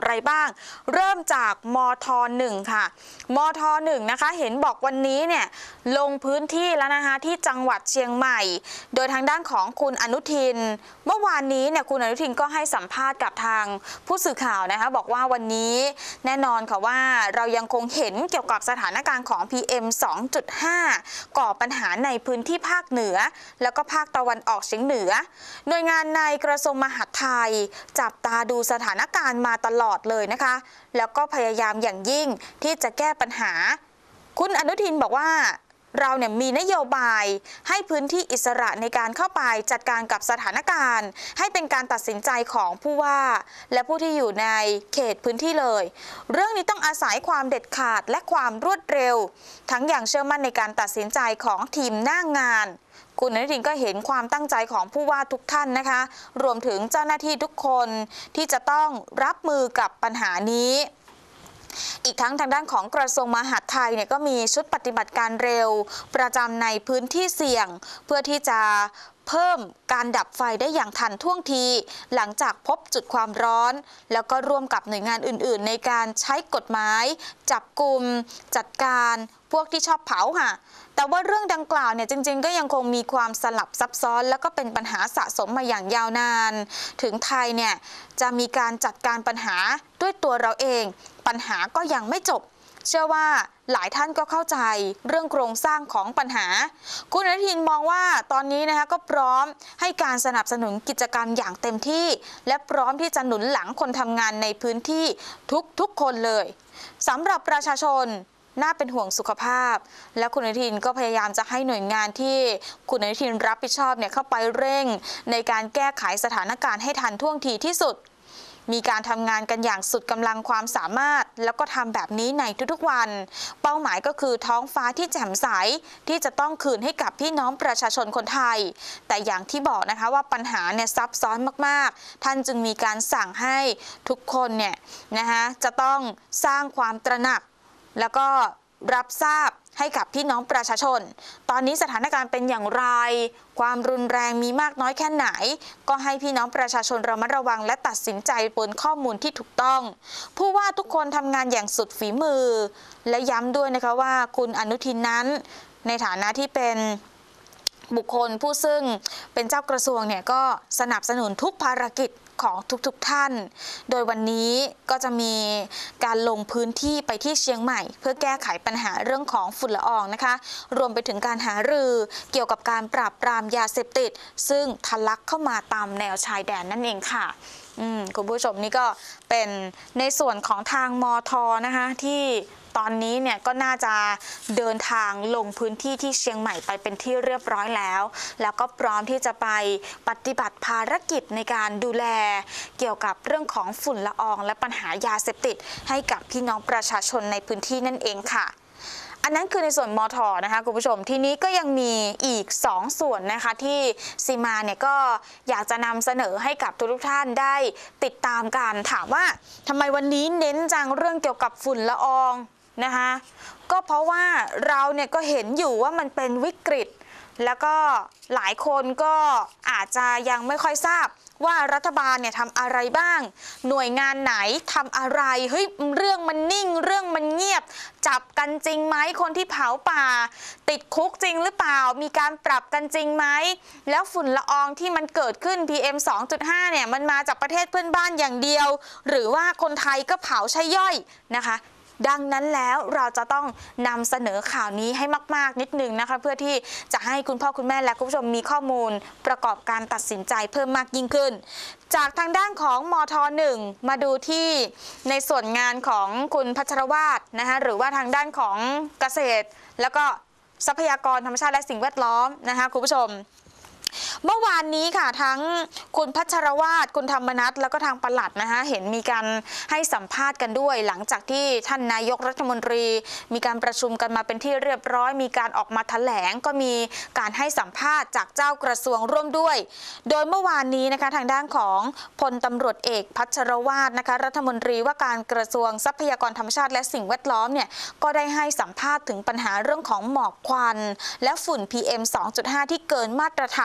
[SPEAKER 1] อะไรบ้างเริ่มจากมทหนึ่งค่ะมทหนึ่งนะคะเห็นบอกวันนี้เนี่ยลงพื้นที่แล้วนะคะที่จังหวัดเชียงใหม่โดยทางด้านของคุณอนุทินเมื่อวานนี้เนี่ยคุณอนุทินก็ให้สัมภาษณ์กับทางผู้สื่อข่าวนะคะบอกว่าวันนี้แน่นอนค่ะว่าเรายังคงเห็นเกี่ยวกับสถานการณ์ของ พี เอ็ม สองจุดห้า ก่อปัญหาในพื้นที่ภาคเหนือแล้วก็ภาคตะวันออกเฉียงเหนือหน่วยงานในกระทรวงมหาดไทยจับตาดูสถานการณ์มาตลอดเลยนะคะแล้วก็พยายามอย่างยิ่งที่จะแก้ปัญหาคุณอนุทินบอกว่าเราเนี่ยมีนโยบายให้พื้นที่อิสระในการเข้าไปจัดการกับสถานการณ์ให้เป็นการตัดสินใจของผู้ว่าและผู้ที่อยู่ในเขตพื้นที่เลยเรื่องนี้ต้องอาศัยความเด็ดขาดและความรวดเร็วทั้งอย่างเชื่อมั่นในการตัดสินใจของทีมหน้างานคุณอนุทินก็เห็นความตั้งใจของผู้ว่าทุกท่านนะคะรวมถึงเจ้าหน้าที่ทุกคนที่จะต้องรับมือกับปัญหานี้อีกทั้งทางด้านของกระทรวงมหาดไทยเนี่ยก็มีชุดปฏิบัติการเร็วประจำในพื้นที่เสี่ยงเพื่อที่จะเพิ่มการดับไฟได้อย่างทันท่วงทีหลังจากพบจุดความร้อนแล้วก็ร่วมกับหน่วยงานอื่นๆในการใช้กฎหมายจับกลุ่มจัดการพวกที่ชอบเผาค่ะแต่ว่าเรื่องดังกล่าวเนี่ยจริงๆก็ยังคงมีความสลับซับซ้อนแล้วก็เป็นปัญหาสะสมมาอย่างยาวนานถึงไทยเนี่ยจะมีการจัดการปัญหาด้วยตัวเราเองปัญหาก็ยังไม่จบเชื่อว่าหลายท่านก็เข้าใจเรื่องโครงสร้างของปัญหาคุณอนุทินมองว่าตอนนี้นะคะก็พร้อมให้การสนับสนุนกิจกรรมอย่างเต็มที่และพร้อมที่จะหนุนหลังคนทำงานในพื้นที่ทุกๆคนเลยสำหรับประชาชนน่าเป็นห่วงสุขภาพและคุณอนุทินก็พยายามจะให้หน่วยงานที่คุณอนุทินรับผิดชอบเนี่ยเข้าไปเร่งในการแก้ไขสถานการณ์ให้ทันท่วงทีที่สุดมีการทำงานกันอย่างสุดกำลังความสามารถแล้วก็ทำแบบนี้ในทุกๆวันเป้าหมายก็คือท้องฟ้าที่แจ่มใสที่จะต้องคืนให้กับพี่น้องประชาชนคนไทยแต่อย่างที่บอกนะคะว่าปัญหาเนี่ยซับซ้อนมากๆท่านจึงมีการสั่งให้ทุกคนเนี่ยนะคะจะต้องสร้างความตระหนักแล้วก็รับทราบให้กับพี่น้องประชาชนตอนนี้สถานการณ์เป็นอย่างไรความรุนแรงมีมากน้อยแค่ไหนก็ให้พี่น้องประชาชนระมัดระวังและตัดสินใจบนข้อมูลที่ถูกต้องผู้ว่าทุกคนทำงานอย่างสุดฝีมือและย้ำด้วยนะคะว่าคุณอนุทินนั้นในฐานะที่เป็นบุคคลผู้ซึ่งเป็นเจ้ากระทรวงเนี่ยก็สนับสนุนทุกภารกิจของทุกๆท่านโดยวันนี้ก็จะมีการลงพื้นที่ไปที่เชียงใหม่เพื่อแก้ไขปัญหาเรื่องของฝุ่นละอองนะคะรวมไปถึงการหารือเกี่ยวกับการปราบปรามยาเสพติดซึ่งทะลักเข้ามาตามแนวชายแดนนั่นเองค่ะคุณผู้ชมนี่ก็เป็นในส่วนของทางมท.นะคะที่ตอนนี้เนี่ยก็น่าจะเดินทางลงพื้นที่ที่เชียงใหม่ไปเป็นที่เรียบร้อยแล้วแล้วก็พร้อมที่จะไปปฏิบัติภารกิจในการดูแลเกี่ยวกับเรื่องของฝุ่นละอองและปัญหายาเสพติดให้กับพี่น้องประชาชนในพื้นที่นั่นเองค่ะอันนั้นคือในส่วนมท.นะคะคุณผู้ชมทีนี้ก็ยังมีอีกสองส่วนนะคะที่ซีมาเนี่ยก็อยากจะนำเสนอให้กับทุกท่านได้ติดตามกันถามว่าทำไมวันนี้เน้นจังเรื่องเกี่ยวกับฝุ่นละอองนะคะก็เพราะว่าเราเนี่ยก็เห็นอยู่ว่ามันเป็นวิกฤตแล้วก็หลายคนก็อาจจะยังไม่ค่อยทราบว่ารัฐบาลเนี่ยทำอะไรบ้างหน่วยงานไหนทำอะไรเฮ้ยเรื่องมันนิ่งเรื่องมันเงียบจับกันจริงไหมคนที่เผาป่าติดคุกจริงหรือเปล่ามีการปรับกันจริงไหมแล้วฝุ่นละอองที่มันเกิดขึ้น พี เอ็ม สองจุดห้า เนี่ยมันมาจากประเทศเพื่อนบ้านอย่างเดียวหรือว่าคนไทยก็เผาใช่ย่อยนะคะดังนั้นแล้วเราจะต้องนำเสนอข่าวนี้ให้มากๆนิดนึงนะคะเพื่อที่จะให้คุณพ่อคุณแม่และคุณผู้ชมมีข้อมูลประกอบการตัดสินใจเพิ่มมากยิ่งขึ้นจากทางด้านของมท.หนึ่งมาดูที่ในส่วนงานของคุณพัชรวาทนะคะหรือว่าทางด้านของเกษตรแล้วก็ทรัพยากรธรรมชาติและสิ่งแวดล้อมนะคะคุณผู้ชมเมื่อวานนี้ค่ะทั้งคุณพัชรวาทคุณธรรมนัสแล้วก็ทางปลัดนะคะเห็นมีการให้สัมภาษณ์กันด้วยหลังจากที่ท่านนายกรัฐมนตรีมีการประชุมกันมาเป็นที่เรียบร้อยมีการออกมาแถลงก็มีการให้สัมภาษณ์จากเจ้ากระทรวงร่วมด้วยโดยเมื่อวานนี้นะคะทางด้านของพลตำรวจเอกพัชรวาทนะคะรัฐมนตรีว่าการกระทรวงทรัพยากรธรรมชาติและสิ่งแวดล้อมเนี่ยก็ได้ให้สัมภาษณ์ถึงปัญหาเรื่องของหมอกควันและฝุ่น พี เอ็ม สองจุดห้า ที่เกินมาตรฐานนะคะ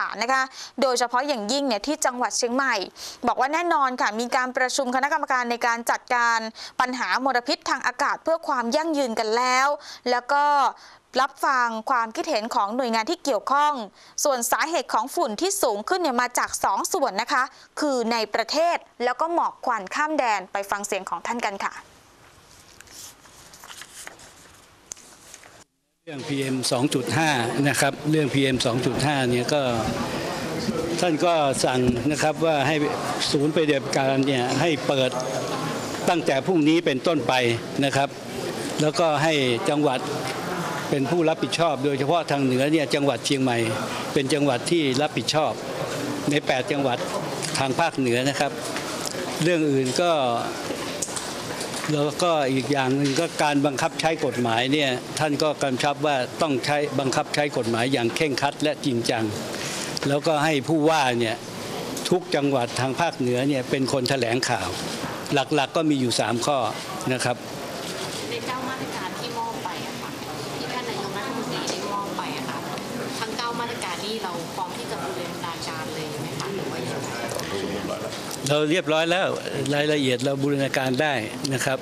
[SPEAKER 1] โดยเฉพาะอย่างยิ่งเนี่ยที่จังหวัดเชียงใหม่บอกว่าแน่นอนค่ะมีการประชุมคณะกรรมการในการจัดการปัญหามลพิษทางอากาศเพื่อความยั่งยืนกันแล้วแล้วก็รับฟังความคิดเห็นของหน่วยงานที่เกี่ยวข้องส่วนสาเหตุของฝุ่นที่สูงขึ้นเนี่ยมาจากสองส่วนนะคะคือในประเทศแล้วก็หมอกควันข้ามแดนไปฟังเสียงของท่านกันค่ะ
[SPEAKER 3] เรื่อง พี เอ็ม สองจุดห้า นะครับเรื่อง พี เอ็ม สองจุดห้า เนี่ยก็ท่านก็สั่งนะครับว่าให้ศูนย์ปฏิบัติการเนี่ยให้เปิดตั้งแต่พรุ่งนี้เป็นต้นไปนะครับแล้วก็ให้จังหวัดเป็นผู้รับผิดชอบโดยเฉพาะทางเหนือเนี่ยจังหวัดเชียงใหม่เป็นจังหวัดที่รับผิดชอบในแปดจังหวัดทางภาคเหนือนะครับเรื่องอื่นก็แล้วก็อีกอย่างหนึ่งก็การบังคับใช้กฎหมายเนี่ยท่านก็กำชับว่าต้องใช้บังคับใช้กฎหมายอย่างเคร่งครัดและจริงจังแล้วก็ให้ผู้ว่าเนี่ยทุกจังหวัดทางภาคเหนือเนี่ยเป็นคนแถลงข่าวหลักๆ ก็มีอยู่สามข้อนะครับ
[SPEAKER 4] ในเก้ามาตรการที่มอบไปอะค่ะที่ท่านนายกรัฐมนตรีได้มอบไปอะค่ะทั้งเก้ามาตรการนี้เราพร้อมที่จะบูรณาการเลยไหมคะหรือว่ายังไง
[SPEAKER 3] เราเรียบร้อยแล้วรายละเอียดเราบูรณาการได้นะครับ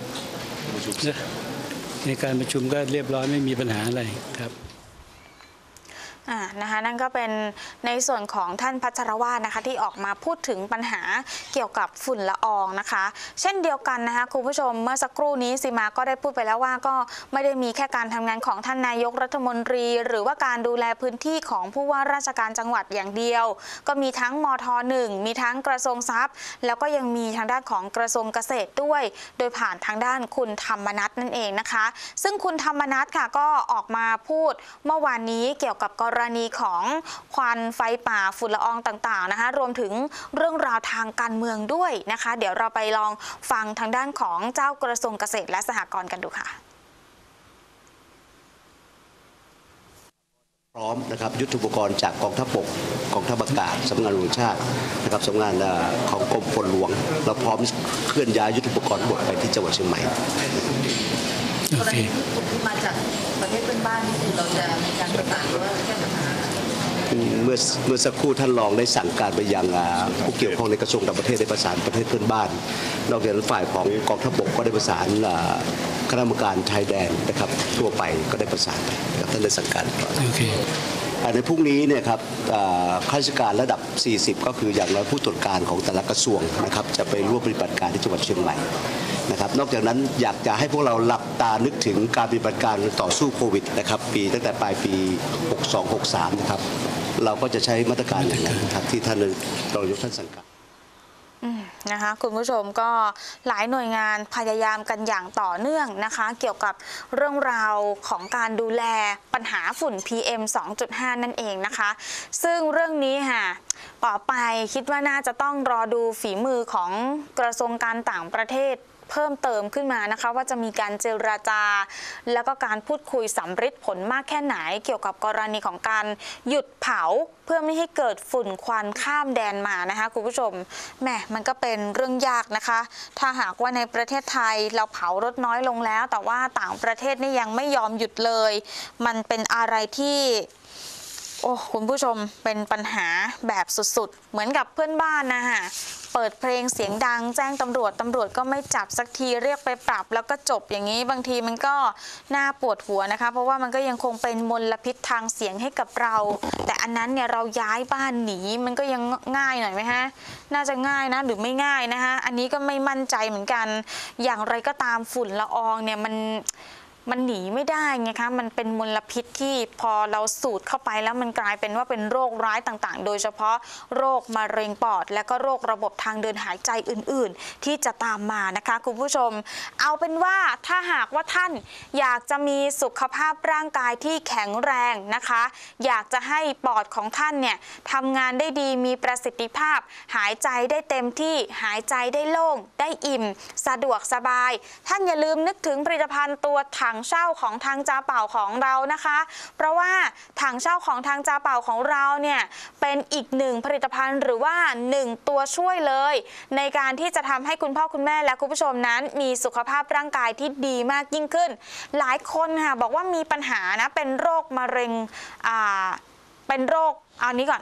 [SPEAKER 3] ในการประชุมก็เรียบร้อยไม่มีปัญหาอะไรครับ
[SPEAKER 1] อ่านะคะนั่นก็เป็นในส่วนของท่านพัชรวาทนะคะที่ออกมาพูดถึงปัญหาเกี่ยวกับฝุ่นละอองนะคะเช่นเดียวกันนะคะคุณผู้ชมเมื่อสักครู่นี้ซีมาก็ได้พูดไปแล้วว่าก็ไม่ได้มีแค่การทำงานของท่านนายกรัฐมนตรีหรือว่าการดูแลพื้นที่ของผู้ว่าราชการจังหวัดอย่างเดียวก็มีทั้งมท.หนึ่งมีทั้งกระทรวงทรัพย์แล้วก็ยังมีทางด้านของกระทรวงเกษตรด้วยโดยผ่านทางด้านคุณธรรมนัสนั่นเองนะคะซึ่งคุณธรรมนัสค่ะก็ออกมาพูดเมื่อวานนี้เกี่ยวกับกรณีของควันไฟป่าฝุ่นละอองต่างๆนะคะรวมถึงเรื่องราวทางการเมืองด้วยนะคะเดี๋ยวเราไปลองฟังทางด้านของเจ้ากระทรวงเกษตรและสหกรณ์กันดูค่ะ
[SPEAKER 5] พร้อมนะครับยุทโธปกรณ์จากกองทัพบกกองทัพอากาศสำนักงานตำรวจแห่งชาตินะครับสำนักงานของกรมฝนหลวงเราพร้อมเคลื่อนย้ายยุทโธปกรณ์ทั้งหมดไปที่จังหวัดเชียงใหม่
[SPEAKER 4] กรณีที่มาจากประเทศเพื่อนบ้านนี่คือเราจะมีการประสานหรือว่าแก้ปัญหา
[SPEAKER 5] เมื่อเมื่อสักครู่ท่านรองได้สั่งการไปยังผู้เกี่ยวข้องในกระทรวงต่างประเทศได้ประสานประเทศเพื่อนบ้านนอกจากนั้นฝ่ายของกองทัพบกก็ได้ประสานคณะกรรมการชายแดนนะครับทั่วไปก็ได้ประสานไปครับท่านได้สั่งการ
[SPEAKER 3] โอเค
[SPEAKER 5] ในพรุ่งนี้เนี่ยครับข้าราชการระดับสี่สิบก็คืออย่างน้อยผู้ตรวจการของแต่ละกระทรวงนะครับจะไปร่วมปฏิบัติการที่จังหวัดเชียงใหม่นะครับนอกจากนั้นอยากจะให้พวกเราหลับตานึกถึงการปฏิบัติการต่อสู้โควิดนะครับปีตั้งแต่ปลายปีหกสอง หกสามนะครับเราก็จะใช้มาตรการอย่างนั้นครับที่ท่านรองนายกท่านสั่งการ
[SPEAKER 1] นะคะคุณผู้ชมก็หลายหน่วยงานพยายามกันอย่างต่อเนื่องนะคะเกี่ยวกับเรื่องราวของการดูแลปัญหาฝุ่น พี เอ็ม สองจุดห้า นั่นเองนะคะซึ่งเรื่องนี้ค่ะต่อไปคิดว่าน่าจะต้องรอดูฝีมือของกระทรวงการต่างประเทศเพิ่มเติมขึ้นมานะคะว่าจะมีการเจรจาแล้วก็การพูดคุยสำฤทธิ์ผลมากแค่ไหนเกี่ยวกับกรณีของการหยุดเผาเพื่อไม่ให้เกิดฝุ่นควันข้ามแดนมานะคะคุณผู้ชมแหมมันก็เป็นเรื่องยากนะคะถ้าหากว่าในประเทศไทยเราเผาลดน้อยลงแล้วแต่ว่าต่างประเทศนี่ยังไม่ยอมหยุดเลยมันเป็นอะไรที่โอ้คุณผู้ชมเป็นปัญหาแบบสุดๆเหมือนกับเพื่อนบ้านนะฮะเปิดเพลงเสียงดังแจ้งตำรวจตำรวจก็ไม่จับสักทีเรียกไปปรับแล้วก็จบอย่างนี้บางทีมันก็น่าปวดหัวนะคะเพราะว่ามันก็ยังคงเป็นมลพิษทางเสียงให้กับเราแต่อันนั้นเนี่ยเราย้ายบ้านหนีมันก็ยังง่ายหน่อยไหมฮะน่าจะง่ายนะหรือไม่ง่ายนะคะอันนี้ก็ไม่มั่นใจเหมือนกันอย่างไรก็ตามฝุ่นละอองเนี่ยมันมันหนีไม่ได้ไงคะมันเป็นมลพิษที่พอเราสูดเข้าไปแล้วมันกลายเป็นว่าเป็นโรคร้ายต่างๆโดยเฉพาะโรคมะเร็งปอดและก็โรคระบบทางเดินหายใจอื่นๆที่จะตามมานะคะคุณผู้ชมเอาเป็นว่าถ้าหากว่าท่านอยากจะมีสุขภาพร่างกายที่แข็งแรงนะคะอยากจะให้ปอดของท่านเนี่ยทำงานได้ดีมีประสิทธิภาพหายใจได้เต็มที่หายใจได้โล่งได้อิ่มสะดวกสบายท่านอย่าลืมนึกถึงผลิตภัณฑ์ตัวถังเช่าของทางจาเป่าของเรานะคะเพราะว่าถังเช่าของทางจาเป่าของเราเนี่ยเป็นอีกหนึ่งผลิตภัณฑ์หรือว่าหนึ่งตัวช่วยเลยในการที่จะทำให้คุณพ่อคุณแม่และคุณผู้ชมนั้นมีสุขภาพร่างกายที่ดีมากยิ่งขึ้นหลายคนค่ะบอกว่ามีปัญหานะเป็นโรคมะเร็งอ่าเป็นโรคเอานี้ก่อนเอา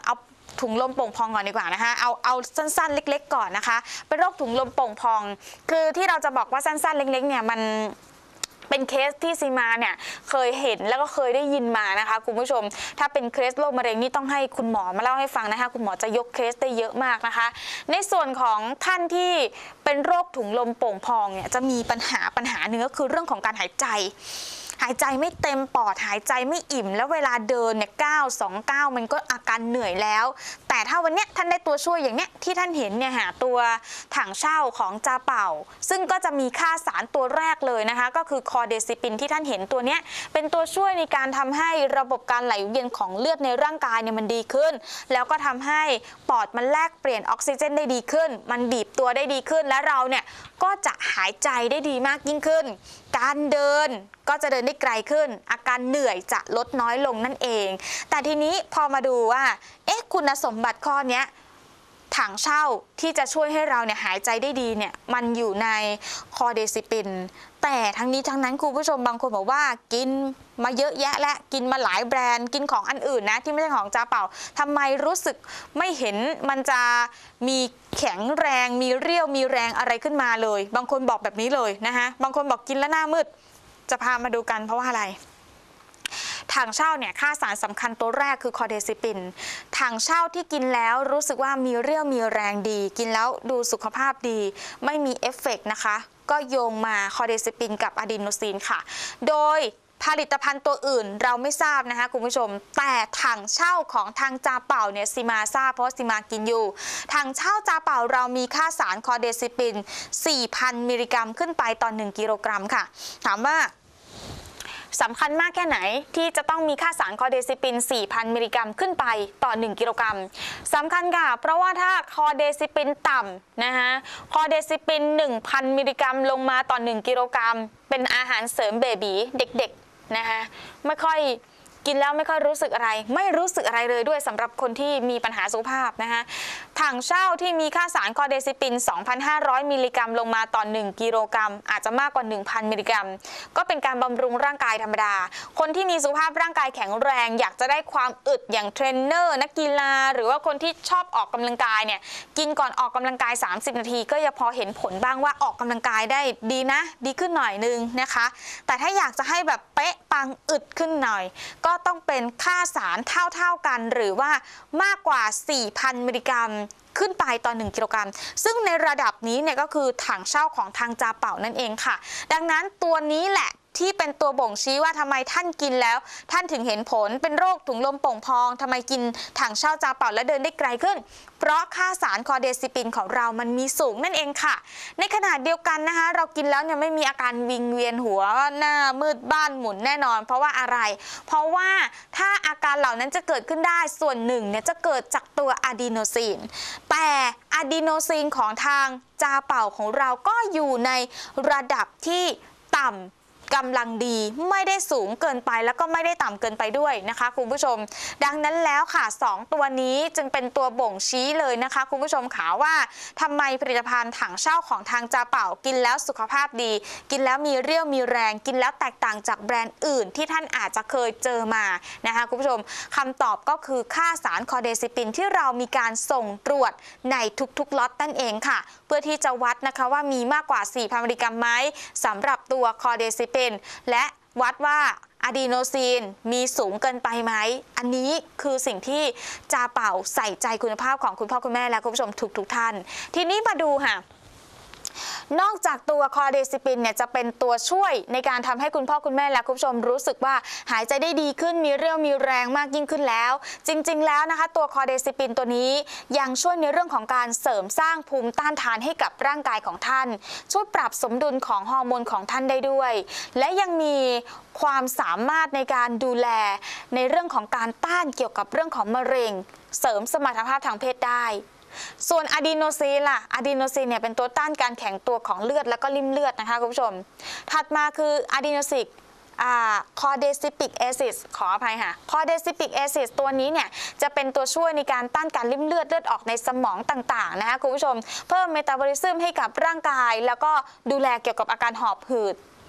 [SPEAKER 1] ถุงลมโป่งพองก่อนดีกว่านะคะเอาเอาสั้นๆเล็กๆก่อนนะคะเป็นโรคถุงลมโป่งพองคือที่เราจะบอกว่าสั้นๆเล็กๆเนี่ยมันเป็นเคสที่ซีมาเนี่ยเคยเห็นแล้วก็เคยได้ยินมานะคะคุณผู้ชมถ้าเป็นเคสโรคมะเร็งนี่ต้องให้คุณหมอมาเล่าให้ฟังนะคะคุณหมอจะยกเคสได้เยอะมากนะคะในส่วนของท่านที่เป็นโรคถุงลมโป่งพองเนี่ยจะมีปัญหาปัญหาหนึ่งก็คือเรื่องของการหายใจหายใจไม่เต็มปอดหายใจไม่อิ่มแล้วเวลาเดินเนี่ยเก้าสองเก้ามันก็อาการเหนื่อยแล้วแต่ถ้าวันเนี้ยท่านได้ตัวช่วยอย่างเนี้ยที่ท่านเห็นเนี่ยหาตัวถังเช่าของจาเป่าซึ่งก็จะมีค่าสารตัวแรกเลยนะคะก็คือคอเดซิปินที่ท่านเห็นตัวเนี้ยเป็นตัวช่วยในการทำให้ระบบการไหลเวียนของเลือดในร่างกายเนี่ยมันดีขึ้นแล้วก็ทำให้ปอดมันแลกเปลี่ยนออกซิเจนได้ดีขึ้นมันบีบตัวได้ดีขึ้นและเราเนี่ยก็จะหายใจได้ดีมากยิ่งขึ้นการเดินก็จะเดินได้ไกลขึ้นอาการเหนื่อยจะลดน้อยลงนั่นเองแต่ทีนี้พอมาดูว่าเอ๊ะคุณสมบัติข้อนี้ถังเช่าที่จะช่วยให้เราเนี่ยหายใจได้ดีเนี่ยมันอยู่ในคอเดซิปินแต่ทั้งนี้ทั้งนั้นคุณผู้ชมบางคนบอกว่ากินมาเยอะแยะและกินมาหลายแบรนด์กินของอันอื่นนะที่ไม่ใช่ของจาเป่าทำไมรู้สึกไม่เห็นมันจะมีแข็งแรงมีเรี่ยวมีแรงอะไรขึ้นมาเลยบางคนบอกแบบนี้เลยนะคะบางคนบอกกินแล้วหน้ามืดจะพามาดูกันเพราะว่าอะไรถังเช่าเนี่ยค่าสารสำคัญตัวแรกคือคอเดซิปินถังเช่าที่กินแล้วรู้สึกว่ามีเรี่ยวมีแรงดีกินแล้วดูสุขภาพดีไม่มีเอฟเฟกต์นะคะก็โยงมาคอเดซิปินกับอะดีโนซีนค่ะโดยผลิตภัณฑ์ตัวอื่นเราไม่ทราบนะคะคุณผู้ชมแต่ถังเช่าของทางจาเป่าเนี่ยซีมาทราบเพราะซีมากินอยู่ถังเช่าจาเป่าเรามีค่าสารคอเดซิปิน สี่พัน มิลลิกรัมขึ้นไปต่อหนึ่งกิโลกรัมค่ะถามว่าสำคัญมากแค่ไหนที่จะต้องมีค่าสารคอเดซิปิน สี่พัน มิลลิกรัมขึ้นไปต่อหนึ่งกิโลกรัมสำคัญค่ะเพราะว่าถ้าคอเดซิปินต่ำนะคะคอเดซิปิน หนึ่งพัน มิลลิกรัมลงมาต่อหนึ่งกิโลกรัมเป็นอาหารเสริมเบบีเด็กๆนะคะไม่ค่อยกินแล้วไม่ค่อยรู้สึกอะไรไม่รู้สึกอะไรเลยด้วยสำหรับคนที่มีปัญหาสุขภาพนะคะถังเช่าที่มีค่าสารคอเดซิปิน สองพันห้าร้อย มิลลิกรัมลงมาต่อหนึ่งกิโลกรัมอาจจะมากกว่า หนึ่งพัน มิลลิกรัมก็เป็นการบำรุงร่างกายธรรมดาคนที่มีสุขภาพร่างกายแข็งแรงอยากจะได้ความอึดอย่างเทรนเนอร์นักกีฬาหรือว่าคนที่ชอบออกกำลังกายเนี่ยกินก่อนออกกำลังกายสามสิบนาทีก็ยังพอเห็นผลบ้างว่าออกกำลังกายได้ดีนะดีขึ้นหน่อยนึงนะคะแต่ถ้าอยากจะให้แบบเป๊ะปังอึดขึ้นหน่อยก็ต้องเป็นค่าสารเท่าๆกันหรือว่ามากกว่า สี่พัน มิลลิกรัมขึ้นไปต่อหนึ่งกิโลกรัมซึ่งในระดับนี้เนี่ยก็คือถังเช่าของทางจาเป่านั่นเองค่ะดังนั้นตัวนี้แหละที่เป็นตัวบ่งชี้ว่าทำไมท่านกินแล้วท่านถึงเห็นผลเป็นโรคถุงลมโป่งพองทำไมกินถังเช่าจาเป่าและเดินได้ไกลขึ้นเพราะค่าสารคอเดซิปินของเรามันมีสูงนั่นเองค่ะในขณะเดียวกันนะคะเรากินแล้วเนี่ยไม่มีอาการวิงเวียนหัวหน้ามืดบ้านหมุนแน่นอนเพราะว่าอะไรเพราะว่าถ้าอาการเหล่านั้นจะเกิดขึ้นได้ส่วนหนึ่งเนี่ยจะเกิดจากตัวอะดีโนซีนแต่อะดีโนซีนของทางจาเป่าของเราก็อยู่ในระดับที่ต่ำกำลังดีไม่ได้สูงเกินไปแล้วก็ไม่ได้ต่ำเกินไปด้วยนะคะคุณผู้ชมดังนั้นแล้วค่ะสองตัวนี้จึงเป็นตัวบ่งชี้เลยนะคะคุณผู้ชมขาว่าทำไมผลิตภัณฑ์ถังเช่าของทางจาเป่ากินแล้วสุขภาพดีกินแล้วมีเรี่ยวมีแรงกินแล้วแตกต่างจากแบรนด์อื่นที่ท่านอาจจะเคยเจอมานะคะคุณผู้ชมคำตอบก็คือค่าสารคอเดซิปินที่เรามีการส่งตรวจในทุกๆล็อตนั่นเองค่ะเพื่อที่จะวัดนะคะว่ามีมากกว่า สี่พัน มิลลิกรัมไหมสำหรับตัวคอเดซิปินและวัดว่าอะดีโนซีนมีสูงเกินไปไหมอันนี้คือสิ่งที่จาเป่าใส่ใจคุณภาพของคุณพ่อคุณแม่และคุณผู้ชมทุกทุกท่านทีนี้มาดูค่ะนอกจากตัวคอเดซิปินเนี่ยจะเป็นตัวช่วยในการทำให้คุณพ่อคุณแม่และคุณผู้ชมรู้สึกว่าหายใจได้ดีขึ้นมีเรี่ยวมีแรงมากยิ่งขึ้นแล้วจริงๆแล้วนะคะตัวคอเดซิปินตัวนี้ยังช่วยในเรื่องของการเสริมสร้างภูมิต้านทานให้กับร่างกายของท่านช่วยปรับสมดุลของฮอร์โมนของท่านได้ด้วยและยังมีความสามารถในการดูแลในเรื่องของการต้านเกี่ยวกับเรื่องของมะเร็งเสริมสมรรถภาพทางเพศได้ส่วนอะดีโนซีนล่ะอะดีโนซีนเนี่ยเป็นตัวต้านการแข็งตัวของเลือดแล้วก็ริ่มเลือดนะคะคุณผู้ชมถัดมาคืออะดีโนซิกคอเดซิปิกแอซิดขออภัยค่ะคอเดซิปิกแอซิดตัวนี้เนี่ยจะเป็นตัวช่วยในการต้านการริ่มเลือดเลือดออกในสมองต่างๆนะคะคุณผู้ชมเพิ่มเมตาบอลิซึมให้กับร่างกายแล้วก็ดูแลเกี่ยวกับอาการหอบหืด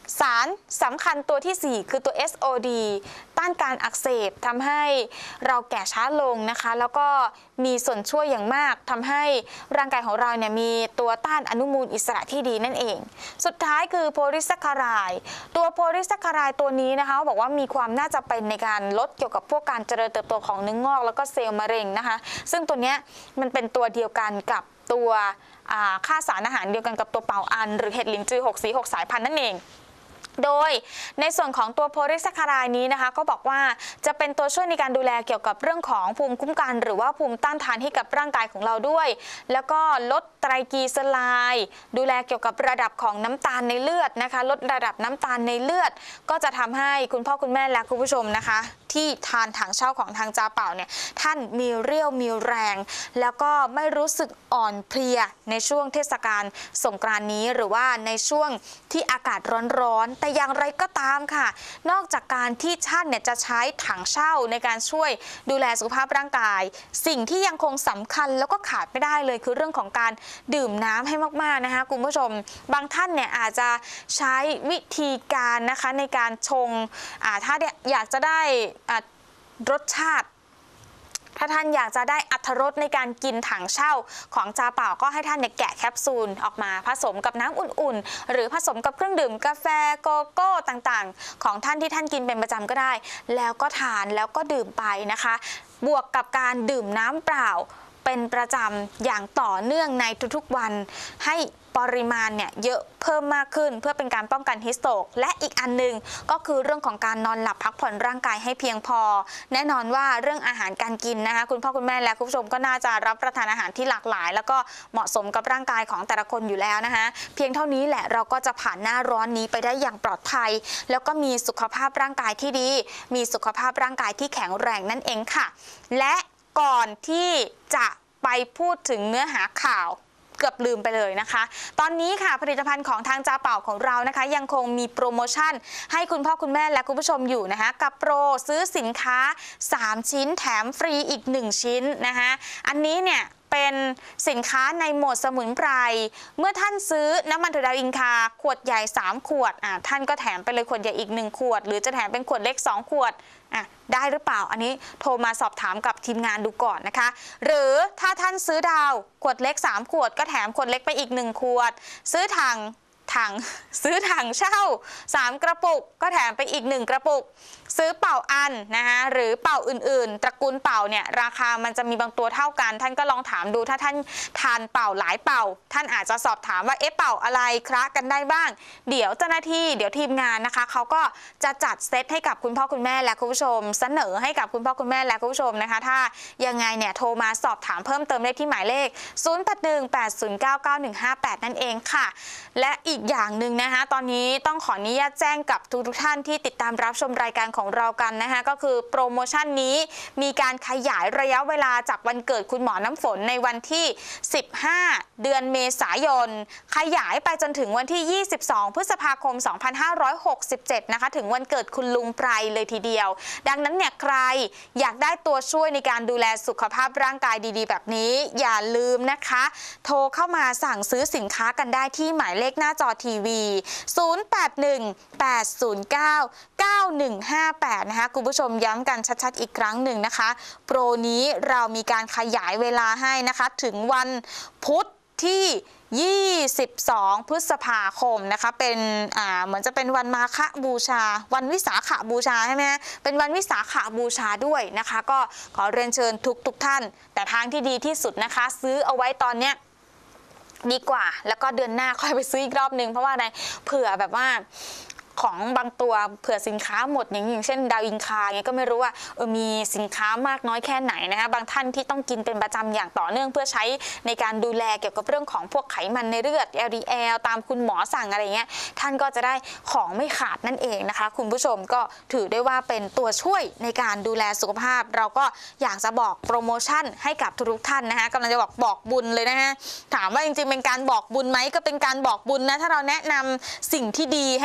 [SPEAKER 1] สารสำคัญตัวที่ สี่ คือตัว เอส โอ ดี ต้านการอักเสบทำให้เราแก่ช้าลงนะคะแล้วก็มีส่วนช่วยอย่างมากทำให้ร่างกายของเราเนี่ยมีตัวต้านอนุมูลอิสระที่ดีนั่นเองสุดท้ายคือโพลีแซคคาไรด์ตัวโพลีแซคคาไรด์ตัวนี้นะคะบอกว่ามีความน่าจะเป็นในการลดเกี่ยวกับพวกการเจริญเติบโตของเนื้องอกแล้วก็เซลล์มะเร็งนะคะซึ่งตัวเนี้ยมันเป็นตัวเดียวกันกับตัวค่าสารอาหารเดียวกันกับตัวเป่าอันหรือเห็ดหลินจือหกสีหกสายพันธุ์นั่นเองโดยในส่วนของตัวโพลีแซคคาไรด์นี้นะคะก็บอกว่าจะเป็นตัวช่วยในการดูแลเกี่ยวกับเรื่องของภูมิคุ้มกันหรือว่าภูมิต้านทานให้กับร่างกายของเราด้วยแล้วก็ลดไตรกลีเซอไรด์ดูแลเกี่ยวกับระดับของน้ำตาลในเลือดนะคะลดระดับน้ำตาลในเลือดก็จะทำให้คุณพ่อคุณแม่และคุณผู้ชมนะคะที่ทานถังเช่าของทางจาเป่าเนี่ยท่านมีเรี่ยวมีแรงแล้วก็ไม่รู้สึกอ่อนเพลียในช่วงเทศกาลสงกรานต์นี้หรือว่าในช่วงที่อากาศร้อนๆแต่อย่างไรก็ตามค่ะนอกจากการที่ท่านเนี่ยจะใช้ถังเช่าในการช่วยดูแลสุขภาพร่างกายสิ่งที่ยังคงสำคัญแล้วก็ขาดไม่ได้เลยคือเรื่องของการดื่มน้ำให้มากๆนะคะคุณผู้ชมบางท่านเนี่ยอาจจะใช้วิธีการนะคะในการชงอ่าถ้าอยากจะได้รสชาติถ้าท่านอยากจะได้อรรถรสในการกินถังเช่าของจาเป่าก็ให้ท่านเนี่ยแกะแคปซูลออกมาผสมกับน้ำอุ่นๆหรือผสมกับเครื่องดื่มกาแฟโกโก้ต่างๆของท่านที่ท่านกินเป็นประจำก็ได้แล้วก็ทานแล้วก็ดื่มไปนะคะบวกกับการดื่มน้ำเปล่าเป็นประจำอย่างต่อเนื่องในทุกๆวันให้ปริมาณเนี่ยเยอะเพิ่มมากขึ้นเพื่อเป็นการป้องกันฮิสโตรกและอีกอันนึงก็คือเรื่องของการนอนหลับพักผ่อนร่างกายให้เพียงพอแน่นอนว่าเรื่องอาหารการกินนะคะคุณพ่อคุณแม่และคุณผู้ชมก็น่าจะรับประทานอาหารที่หลากหลายแล้วก็เหมาะสมกับร่างกายของแต่ละคนอยู่แล้วนะคะเพียงเท่านี้แหละเราก็จะผ่านหน้าร้อนนี้ไปได้อย่างปลอดภัยแล้วก็มีสุขภาพร่างกายที่ดีมีสุขภาพร่างกายที่แข็งแรงนั่นเองค่ะและก่อนที่จะไปพูดถึงเนื้อหาข่าวเกือบลืมไปเลยนะคะตอนนี้ค่ะผลิตภัณฑ์ของทางจาเป่าของเรานะคะยังคงมีโปรโมชั่นให้คุณพ่อคุณแม่และคุณผู้ชมอยู่นะคะกับโปรซื้อสินค้าสามชิ้นแถมฟรีอีกหนึ่งชิ้นนะคะอันนี้เนี่ยเป็นสินค้าในโหมดสมุนไพรเมื่อท่านซื้อน้ำมันถั่วดาวอินคาขวดใหญ่สามขวดอ่ะท่านก็แถมไปเลยขวดใหญ่อีกหนึ่งขวดหรือจะแถมเป็นขวดเล็กสองขวดอ่ะได้หรือเปล่าอันนี้โทรมาสอบถามกับทีมงานดูก่อนนะคะหรือถ้าท่านซื้อดาวขวดเล็กสามขวดก็แถมขวดเล็กไปอีกหนึ่งขวดซื้อถังถังซื้อถังเช่าสามกระปุกก็แถมไปอีกหนึ่งกระปุกซื้อเป่าอันนะคะหรือเป่าอื่นๆตระกูลเป่าเนี่ยราคามันจะมีบางตัวเท่ากันท่านก็ลองถามดูถ้าท่านทานเป่าหลายเป่าท่านอาจจะสอบถามว่าเอ๊ะเป่าอะไรคละกันได้บ้างเดี๋ยวเจ้าหน้าที่เดี๋ยวทีมงานนะคะเขาก็จะจัดเซตให้กับคุณพ่อคุณแม่และคุณผู้ชมเสนอให้กับคุณพ่อคุณแม่และคุณผู้ชมนะคะถ้ายังไงเนี่ยโทรมาสอบถามเพิ่มเติมได้ที่หมายเลขศูนย์ แปด หนึ่ง แปด ศูนย์ เก้า เก้า หนึ่ง ห้า แปดนั่นเองค่ะและอีกอย่างหนึ่งนะคะตอนนี้ต้องขออนุญาตแจ้งกับทุกทุกท่านที่ติดตามรับชมรายการของเรากันนะคะก็คือโปรโมชั่นนี้มีการขยายระยะเวลาจากวันเกิดคุณหมอน้ำฝนในวันที่สิบห้าเดือนเมษายนขยายไปจนถึงวันที่ยี่สิบสองพฤษภาคมสองพันห้าร้อยหกสิบเจ็ดนะคะถึงวันเกิดคุณลุงไพรเลยทีเดียวดังนั้นเนี่ยใครอยากได้ตัวช่วยในการดูแลสุขภาพร่างกายดีๆแบบนี้อย่าลืมนะคะโทรเข้ามาสั่งซื้อสินค้ากันได้ที่หมายเลขหน้าจอทีวีศูนย์ แปด หนึ่ง แปด ศูนย์ เก้า เก้า หนึ่ง ห้า แปดนะคะคุณผู้ชมย้ำกันชัดๆอีกครั้งหนึ่งนะคะโปรนี้เรามีการขยายเวลาให้นะคะถึงวันพุธที่ยี่สิบสองพฤษภาคมนะคะเป็นอ่าเหมือนจะเป็นวันมาฆบูชาวันวิสาขบูชาใช่ไหมเป็นวันวิสาขบูชาด้วยนะคะก็ขอเรียนเชิญทุกทุกท่านแต่ทางที่ดีที่สุดนะคะซื้อเอาไว้ตอนเนี้ยดีกว่าแล้วก็เดือนหน้าค่อยไปซื้ออีกรอบนึงเพราะว่าอะไรเผื่อแบบว่าของบางตัวเผื่อสินค้าหมดอย่างเช่นดาวอินคาเงี้ยก็ไม่รู้ว่าเออมีสินค้ามากน้อยแค่ไหนนะคะบางท่านที่ต้องกินเป็นประจำอย่างต่อเนื่องเพื่อใช้ในการดูแลเกี่ยวกับเรื่องของพวกไขมันในเลือด แอล ดี แอล ตามคุณหมอสั่งอะไรเงี้ยท่านก็จะได้ของไม่ขาดนั่นเองนะคะคุณผู้ชมก็ถือได้ว่าเป็นตัวช่วยในการดูแลสุขภาพเราก็อยากจะบอกโปรโมชั่นให้กับทุกท่านนะคะกำลังจะบอกบอกบุญเลยนะฮะถามว่าจริงๆเป็นการบอกบุญไหมก็เป็นการบอกบุญนะถ้าเราแนะนำสิ่งที่ดีให้กับ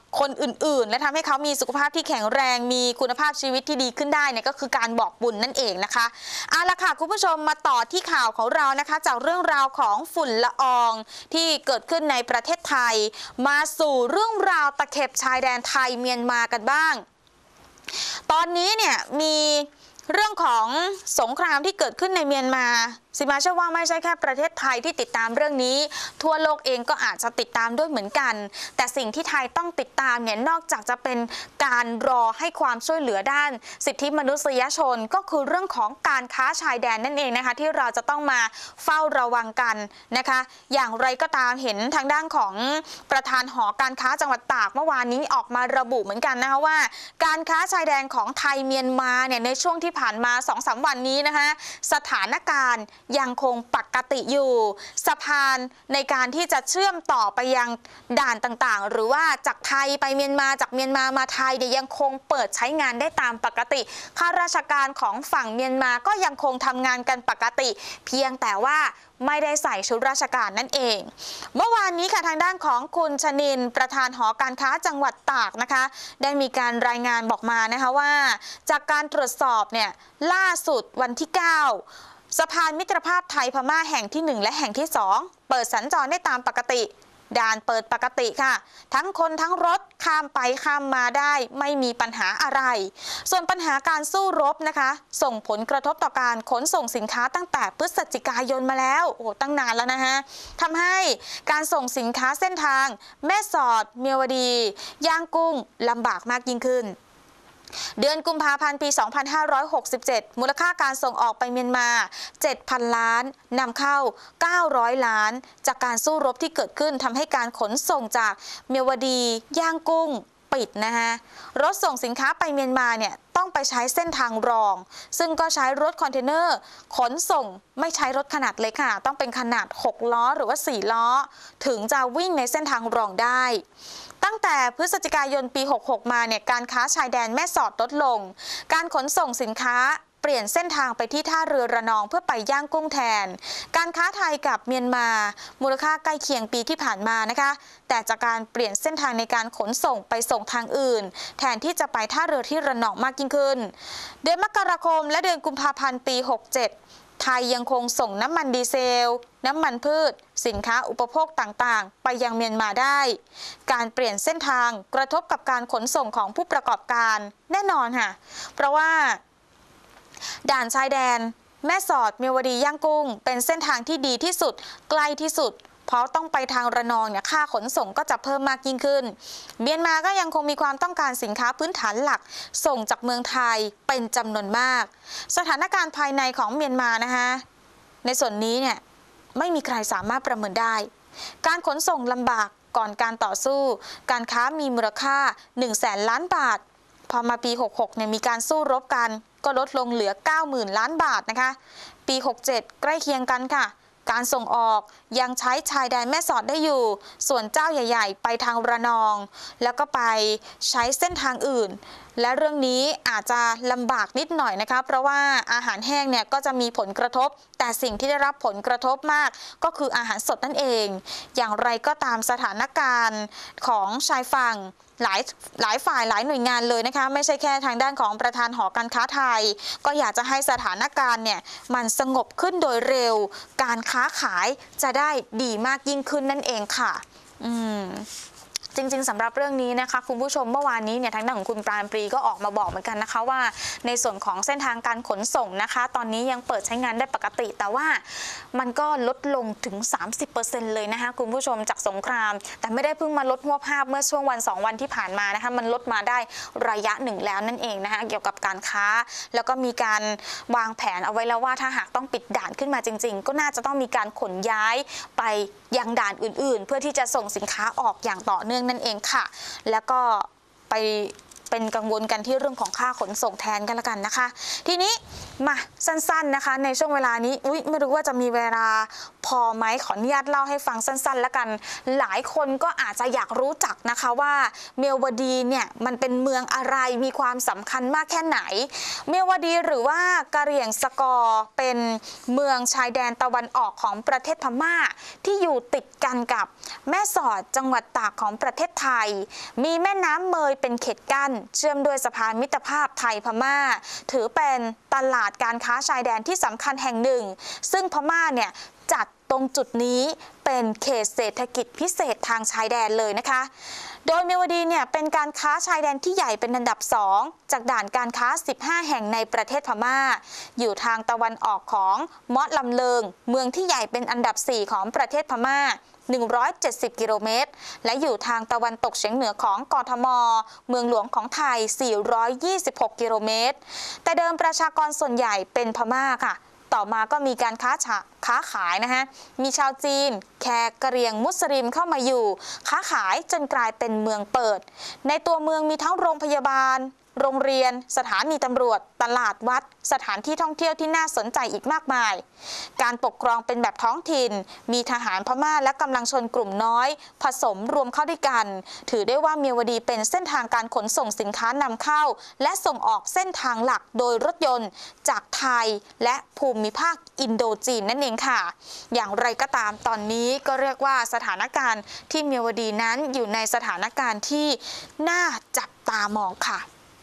[SPEAKER 1] คนอื่นๆและทำให้เขามีสุขภาพที่แข็งแรงมีคุณภาพชีวิตที่ดีขึ้นได้เนี่ยก็คือการบอกบุญนั่นเองนะคะเอาละค่ะคุณผู้ชมมาต่อที่ข่าวของเรานะคะจากเรื่องราวของฝุ่นละอองที่เกิดขึ้นในประเทศไทยมาสู่เรื่องราวตะเข็บชายแดนไทยเมียนมากันบ้างตอนนี้เนี่ยมีเรื่องของสงครามที่เกิดขึ้นในเมียนมาสิมาเชื่อว่าไม่ใช่แค่ประเทศไทยที่ติดตามเรื่องนี้ทั่วโลกเองก็อาจจะติดตามด้วยเหมือนกันแต่สิ่งที่ไทยต้องติดตามเนี่ยนอกจากจะเป็นการรอให้ความช่วยเหลือด้านสิทธิมนุษยชนก็คือเรื่องของการค้าชายแดนนั่นเองนะคะที่เราจะต้องมาเฝ้าระวังกันนะคะอย่างไรก็ตามเห็นทางด้านของประธานหอการค้าจังหวัดตากเมื่อวานนี้ออกมาระบุเหมือนกันนะคะว่าการค้าชายแดนของไทยเมียนมาเนี่ยในช่วงที่ผ่านมา สองสาม วันนี้นะคะสถานการณ์ยังคงปกติอยู่สะพานในการที่จะเชื่อมต่อไปยังด่านต่างๆหรือว่าจากไทยไปเมียนมาจากเมียนมามาไทยเนี่ยยังคงเปิดใช้งานได้ตามปกติข้าราชการของฝั่งเมียนมาก็ยังคงทำงานกันปกติเพียงแต่ว่าไม่ได้ใส่ชุดราชการนั่นเองเมื่อวานนี้ค่ะทางด้านของคุณชนินประธานหอการค้าจังหวัดตากนะคะได้มีการรายงานบอกมานะคะว่าจากการตรวจสอบเนี่ยล่าสุดวันที่เก้าสะพานมิตรภาพไทยพม่าแห่งที่หนึ่งและแห่งที่สองเปิดสัญจรได้ตามปกติด่านเปิดปกติค่ะทั้งคนทั้งรถข้ามไปข้ามมาได้ไม่มีปัญหาอะไรส่วนปัญหาการสู้รบนะคะส่งผลกระทบต่อการขนส่งสินค้าตั้งแต่พฤศจิกายนมาแล้วโอ้ตั้งนานแล้วนะฮะทำให้การส่งสินค้าเส้นทางแม่สอดเมียวดีย่างกุ้งลำบากมากยิ่งขึ้นเดือนกุมภาพันธ์ปี สองพันห้าร้อยหกสิบเจ็ด มูลค่าการส่งออกไปเมียนมา เจ็ดพัน ล้านนำเข้า เก้าร้อย ล้านจากการสู้รบที่เกิดขึ้นทำให้การขนส่งจากเมียวดีย่างกุ้งปิดนะคะรถส่งสินค้าไปเมียนมาเนี่ยต้องไปใช้เส้นทางรองซึ่งก็ใช้รถคอนเทนเนอร์ขนส่งไม่ใช้รถขนาดเล็กค่ะต้องเป็นขนาดหกล้อหรือว่าสี่ล้อถึงจะวิ่งในเส้นทางรองได้ตั้งแต่พฤศจิกายนปีหกหกมาเนี่ยการค้าชายแดนแม่สอดลดลงการขนส่งสินค้าเปลี่ยนเส้นทางไปที่ท่าเรือระนองเพื่อไปย่างกุ้งแทนการค้าไทยกับเมียนมามูลค่าใกล้เคียงปีที่ผ่านมานะคะแต่จากการเปลี่ยนเส้นทางในการขนส่งไปส่งทางอื่นแทนที่จะไปท่าเรือที่ระนองมากยิ่งขึ้นเดือนมกราคมและเดือนกุมภาพันธ์ปีหกเจ็ดไทยยังคงส่งน้ำมันดีเซลน้ำมันพืชสินค้าอุปโภคต่างๆไปยังเมียนมาได้การเปลี่ยนเส้นทางกระทบกับการขนส่งของผู้ประกอบการแน่นอนค่ะเพราะว่าด่านชายแดนแม่สอดเมียวดีย่างกุ้งเป็นเส้นทางที่ดีที่สุดใกล้ที่สุดเพราะต้องไปทางระนองเนี่ยค่าขนส่งก็จะเพิ่มมากยิ่งขึ้นเมียนมาก็ยังคงมีความต้องการสินค้าพื้นฐานหลักส่งจากเมืองไทยเป็นจำนวนมากสถานการณ์ภายในของเมียนมานะคะในส่วนนี้เนี่ยไม่มีใครสามารถประเมินได้การขนส่งลำบากก่อนการต่อสู้การค้ามีมูลค่าหนึ่งแสนล้านบาทพอมาปีหกหกเนี่ยมีการสู้รบกันก็ลดลงเหลือ เก้าหมื่น ล้านบาทนะคะปีหกเจ็ดใกล้เคียงกันค่ะการส่งออกยังใช้ชายแดนแม่สอดได้อยู่ส่วนเจ้าใหญ่ๆไปทางระนองแล้วก็ไปใช้เส้นทางอื่นและเรื่องนี้อาจจะลำบากนิดหน่อยนะคะเพราะว่าอาหารแห้งเนี่ยก็จะมีผลกระทบแต่สิ่งที่ได้รับผลกระทบมากก็คืออาหารสดนั่นเองอย่างไรก็ตามสถานการณ์ของชายฝั่งหลายหลายฝ่ายหลายหน่วยงานเลยนะคะไม่ใช่แค่ทางด้านของประธานหอการค้าไทยก็อยากจะให้สถานการณ์เนี่ยมันสงบขึ้นโดยเร็วการค้าขายจะได้ดีมากยิ่งขึ้นนั่นเองค่ะอืมจริงๆสำหรับเรื่องนี้นะคะคุณผู้ชมเมื่อวานนี้เนี่ยทางด้านของคุณปราณปรีก็ออกมาบอกเหมือนกันนะคะว่าในส่วนของเส้นทางการขนส่งนะคะตอนนี้ยังเปิดใช้งานได้ปกติแต่ว่ามันก็ลดลงถึง สามสิบเปอร์เซ็นต์ เลยนะคะคุณผู้ชมจากสงครามแต่ไม่ได้เพิ่งมาลดหัวภาพเมื่อช่วงวันสองวันที่ผ่านมานะคะมันลดมาได้ระยะหนึ่งแล้วนั่นเองนะคะเกี่ยวกับการค้าแล้วก็มีการวางแผนเอาไว้แล้วว่าถ้าหากต้องปิดด่านขึ้นมาจริงๆก็น่าจะต้องมีการขนย้ายไปยังด่านอื่นๆเพื่อที่จะส่งสินค้าออกอย่างต่อเนื่องนั่นเองค่ะแล้วก็ไปเป็นกังวลกันที่เรื่องของค่าขนส่งแทนกันละกันนะคะทีนี้มาสั้นๆนะคะในช่วงเวลานี้อุ๊ยไม่รู้ว่าจะมีเวลาพอไหมขออนุญาตเล่าให้ฟังสั้นๆละกันหลายคนก็อาจจะอยากรู้จักนะคะว่าเมียวดีเนี่ยมันเป็นเมืองอะไรมีความสำคัญมากแค่ไหนเมียวดีหรือว่ากะเหรี่ยงสกอร์เป็นเมืองชายแดนตะวันออกของประเทศพม่าที่อยู่ติดกันกับแม่สอดจังหวัดตากของประเทศไทยมีแม่น้ำเมยเป็นเขตกั้นเชื่อมด้วยสะพานมิตรภาพไทยพม่าถือเป็นตลาดการค้าชายแดนที่สำคัญแห่งหนึ่งซึ่งพม่าเนี่ยจัดตรงจุดนี้เป็นเขตเศรษฐกิจพิเศษทางชายแดนเลยนะคะโดยเมียวดีเนี่ยเป็นการค้าชายแดนที่ใหญ่เป็นอันดับสองจากด่านการค้าสิบห้าแห่งในประเทศพม่าอยู่ทางตะวันออกของมอดลำเลิงเมืองที่ใหญ่เป็นอันดับสี่ของประเทศพม่าหนึ่งร้อยเจ็ดสิบกิโลเมตรและอยู่ทางตะวันตกเฉียงเหนือของกทมเมืองหลวงของไทยสี่ร้อยยี่สิบหกกิโลเมตรแต่เดิมประชากรส่วนใหญ่เป็นพม่าค่ะต่อมาก็มีการค้าค้าขายนะฮะมีชาวจีนแขกกะเหรี่ยงมุสลิมเข้ามาอยู่ค้าขายจนกลายเป็นเมืองเปิดในตัวเมืองมีทั้งโรงพยาบาลโรงเรียนสถานีตำรวจตลาดวัดสถานที่ท่องเที่ยวที่น่าสนใจอีกมากมายการปกครองเป็นแบบท้องถิ่นมีทหารพม่าและกำลังชนกลุ่มน้อยผสมรวมเข้าด้วยกันถือได้ว่าเมียวดีเป็นเส้นทางการขนส่งสินค้านำเข้าและส่งออกเส้นทางหลักโดยรถยนต์จากไทยและภูมิภาคอินโดจีนนั่นเองค่ะอย่างไรก็ตามตอนนี้ก็เรียกว่าสถานการณ์ที่เมียวดีนั้นอยู่ในสถานการณ์ที่น่าจับตามองค่ะ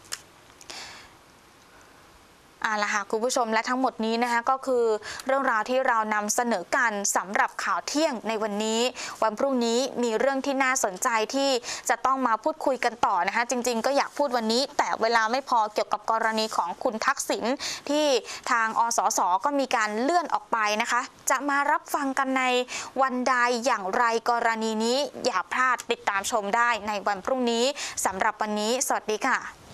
[SPEAKER 1] เอาล่ะค่ะคุณผู้ชมและทั้งหมดนี้นะคะก็คือเรื่องราวที่เรานำเสนอกันสำหรับข่าวเที่ยงในวันนี้วันพรุ่งนี้มีเรื่องที่น่าสนใจที่จะต้องมาพูดคุยกันต่อนะคะจริงๆก็อยากพูดวันนี้แต่เวลาไม่พอเกี่ยวกับกรณีของคุณทักษิณที่ทางอสสก็มีการเลื่อนออกไปนะคะจะมารับฟังกันในวันใดอย่างไรกรณีนี้อย่าพลาดติดตามชมได้ในวันพรุ่งนี้สำหรับวันนี้สวัสดีค่ะ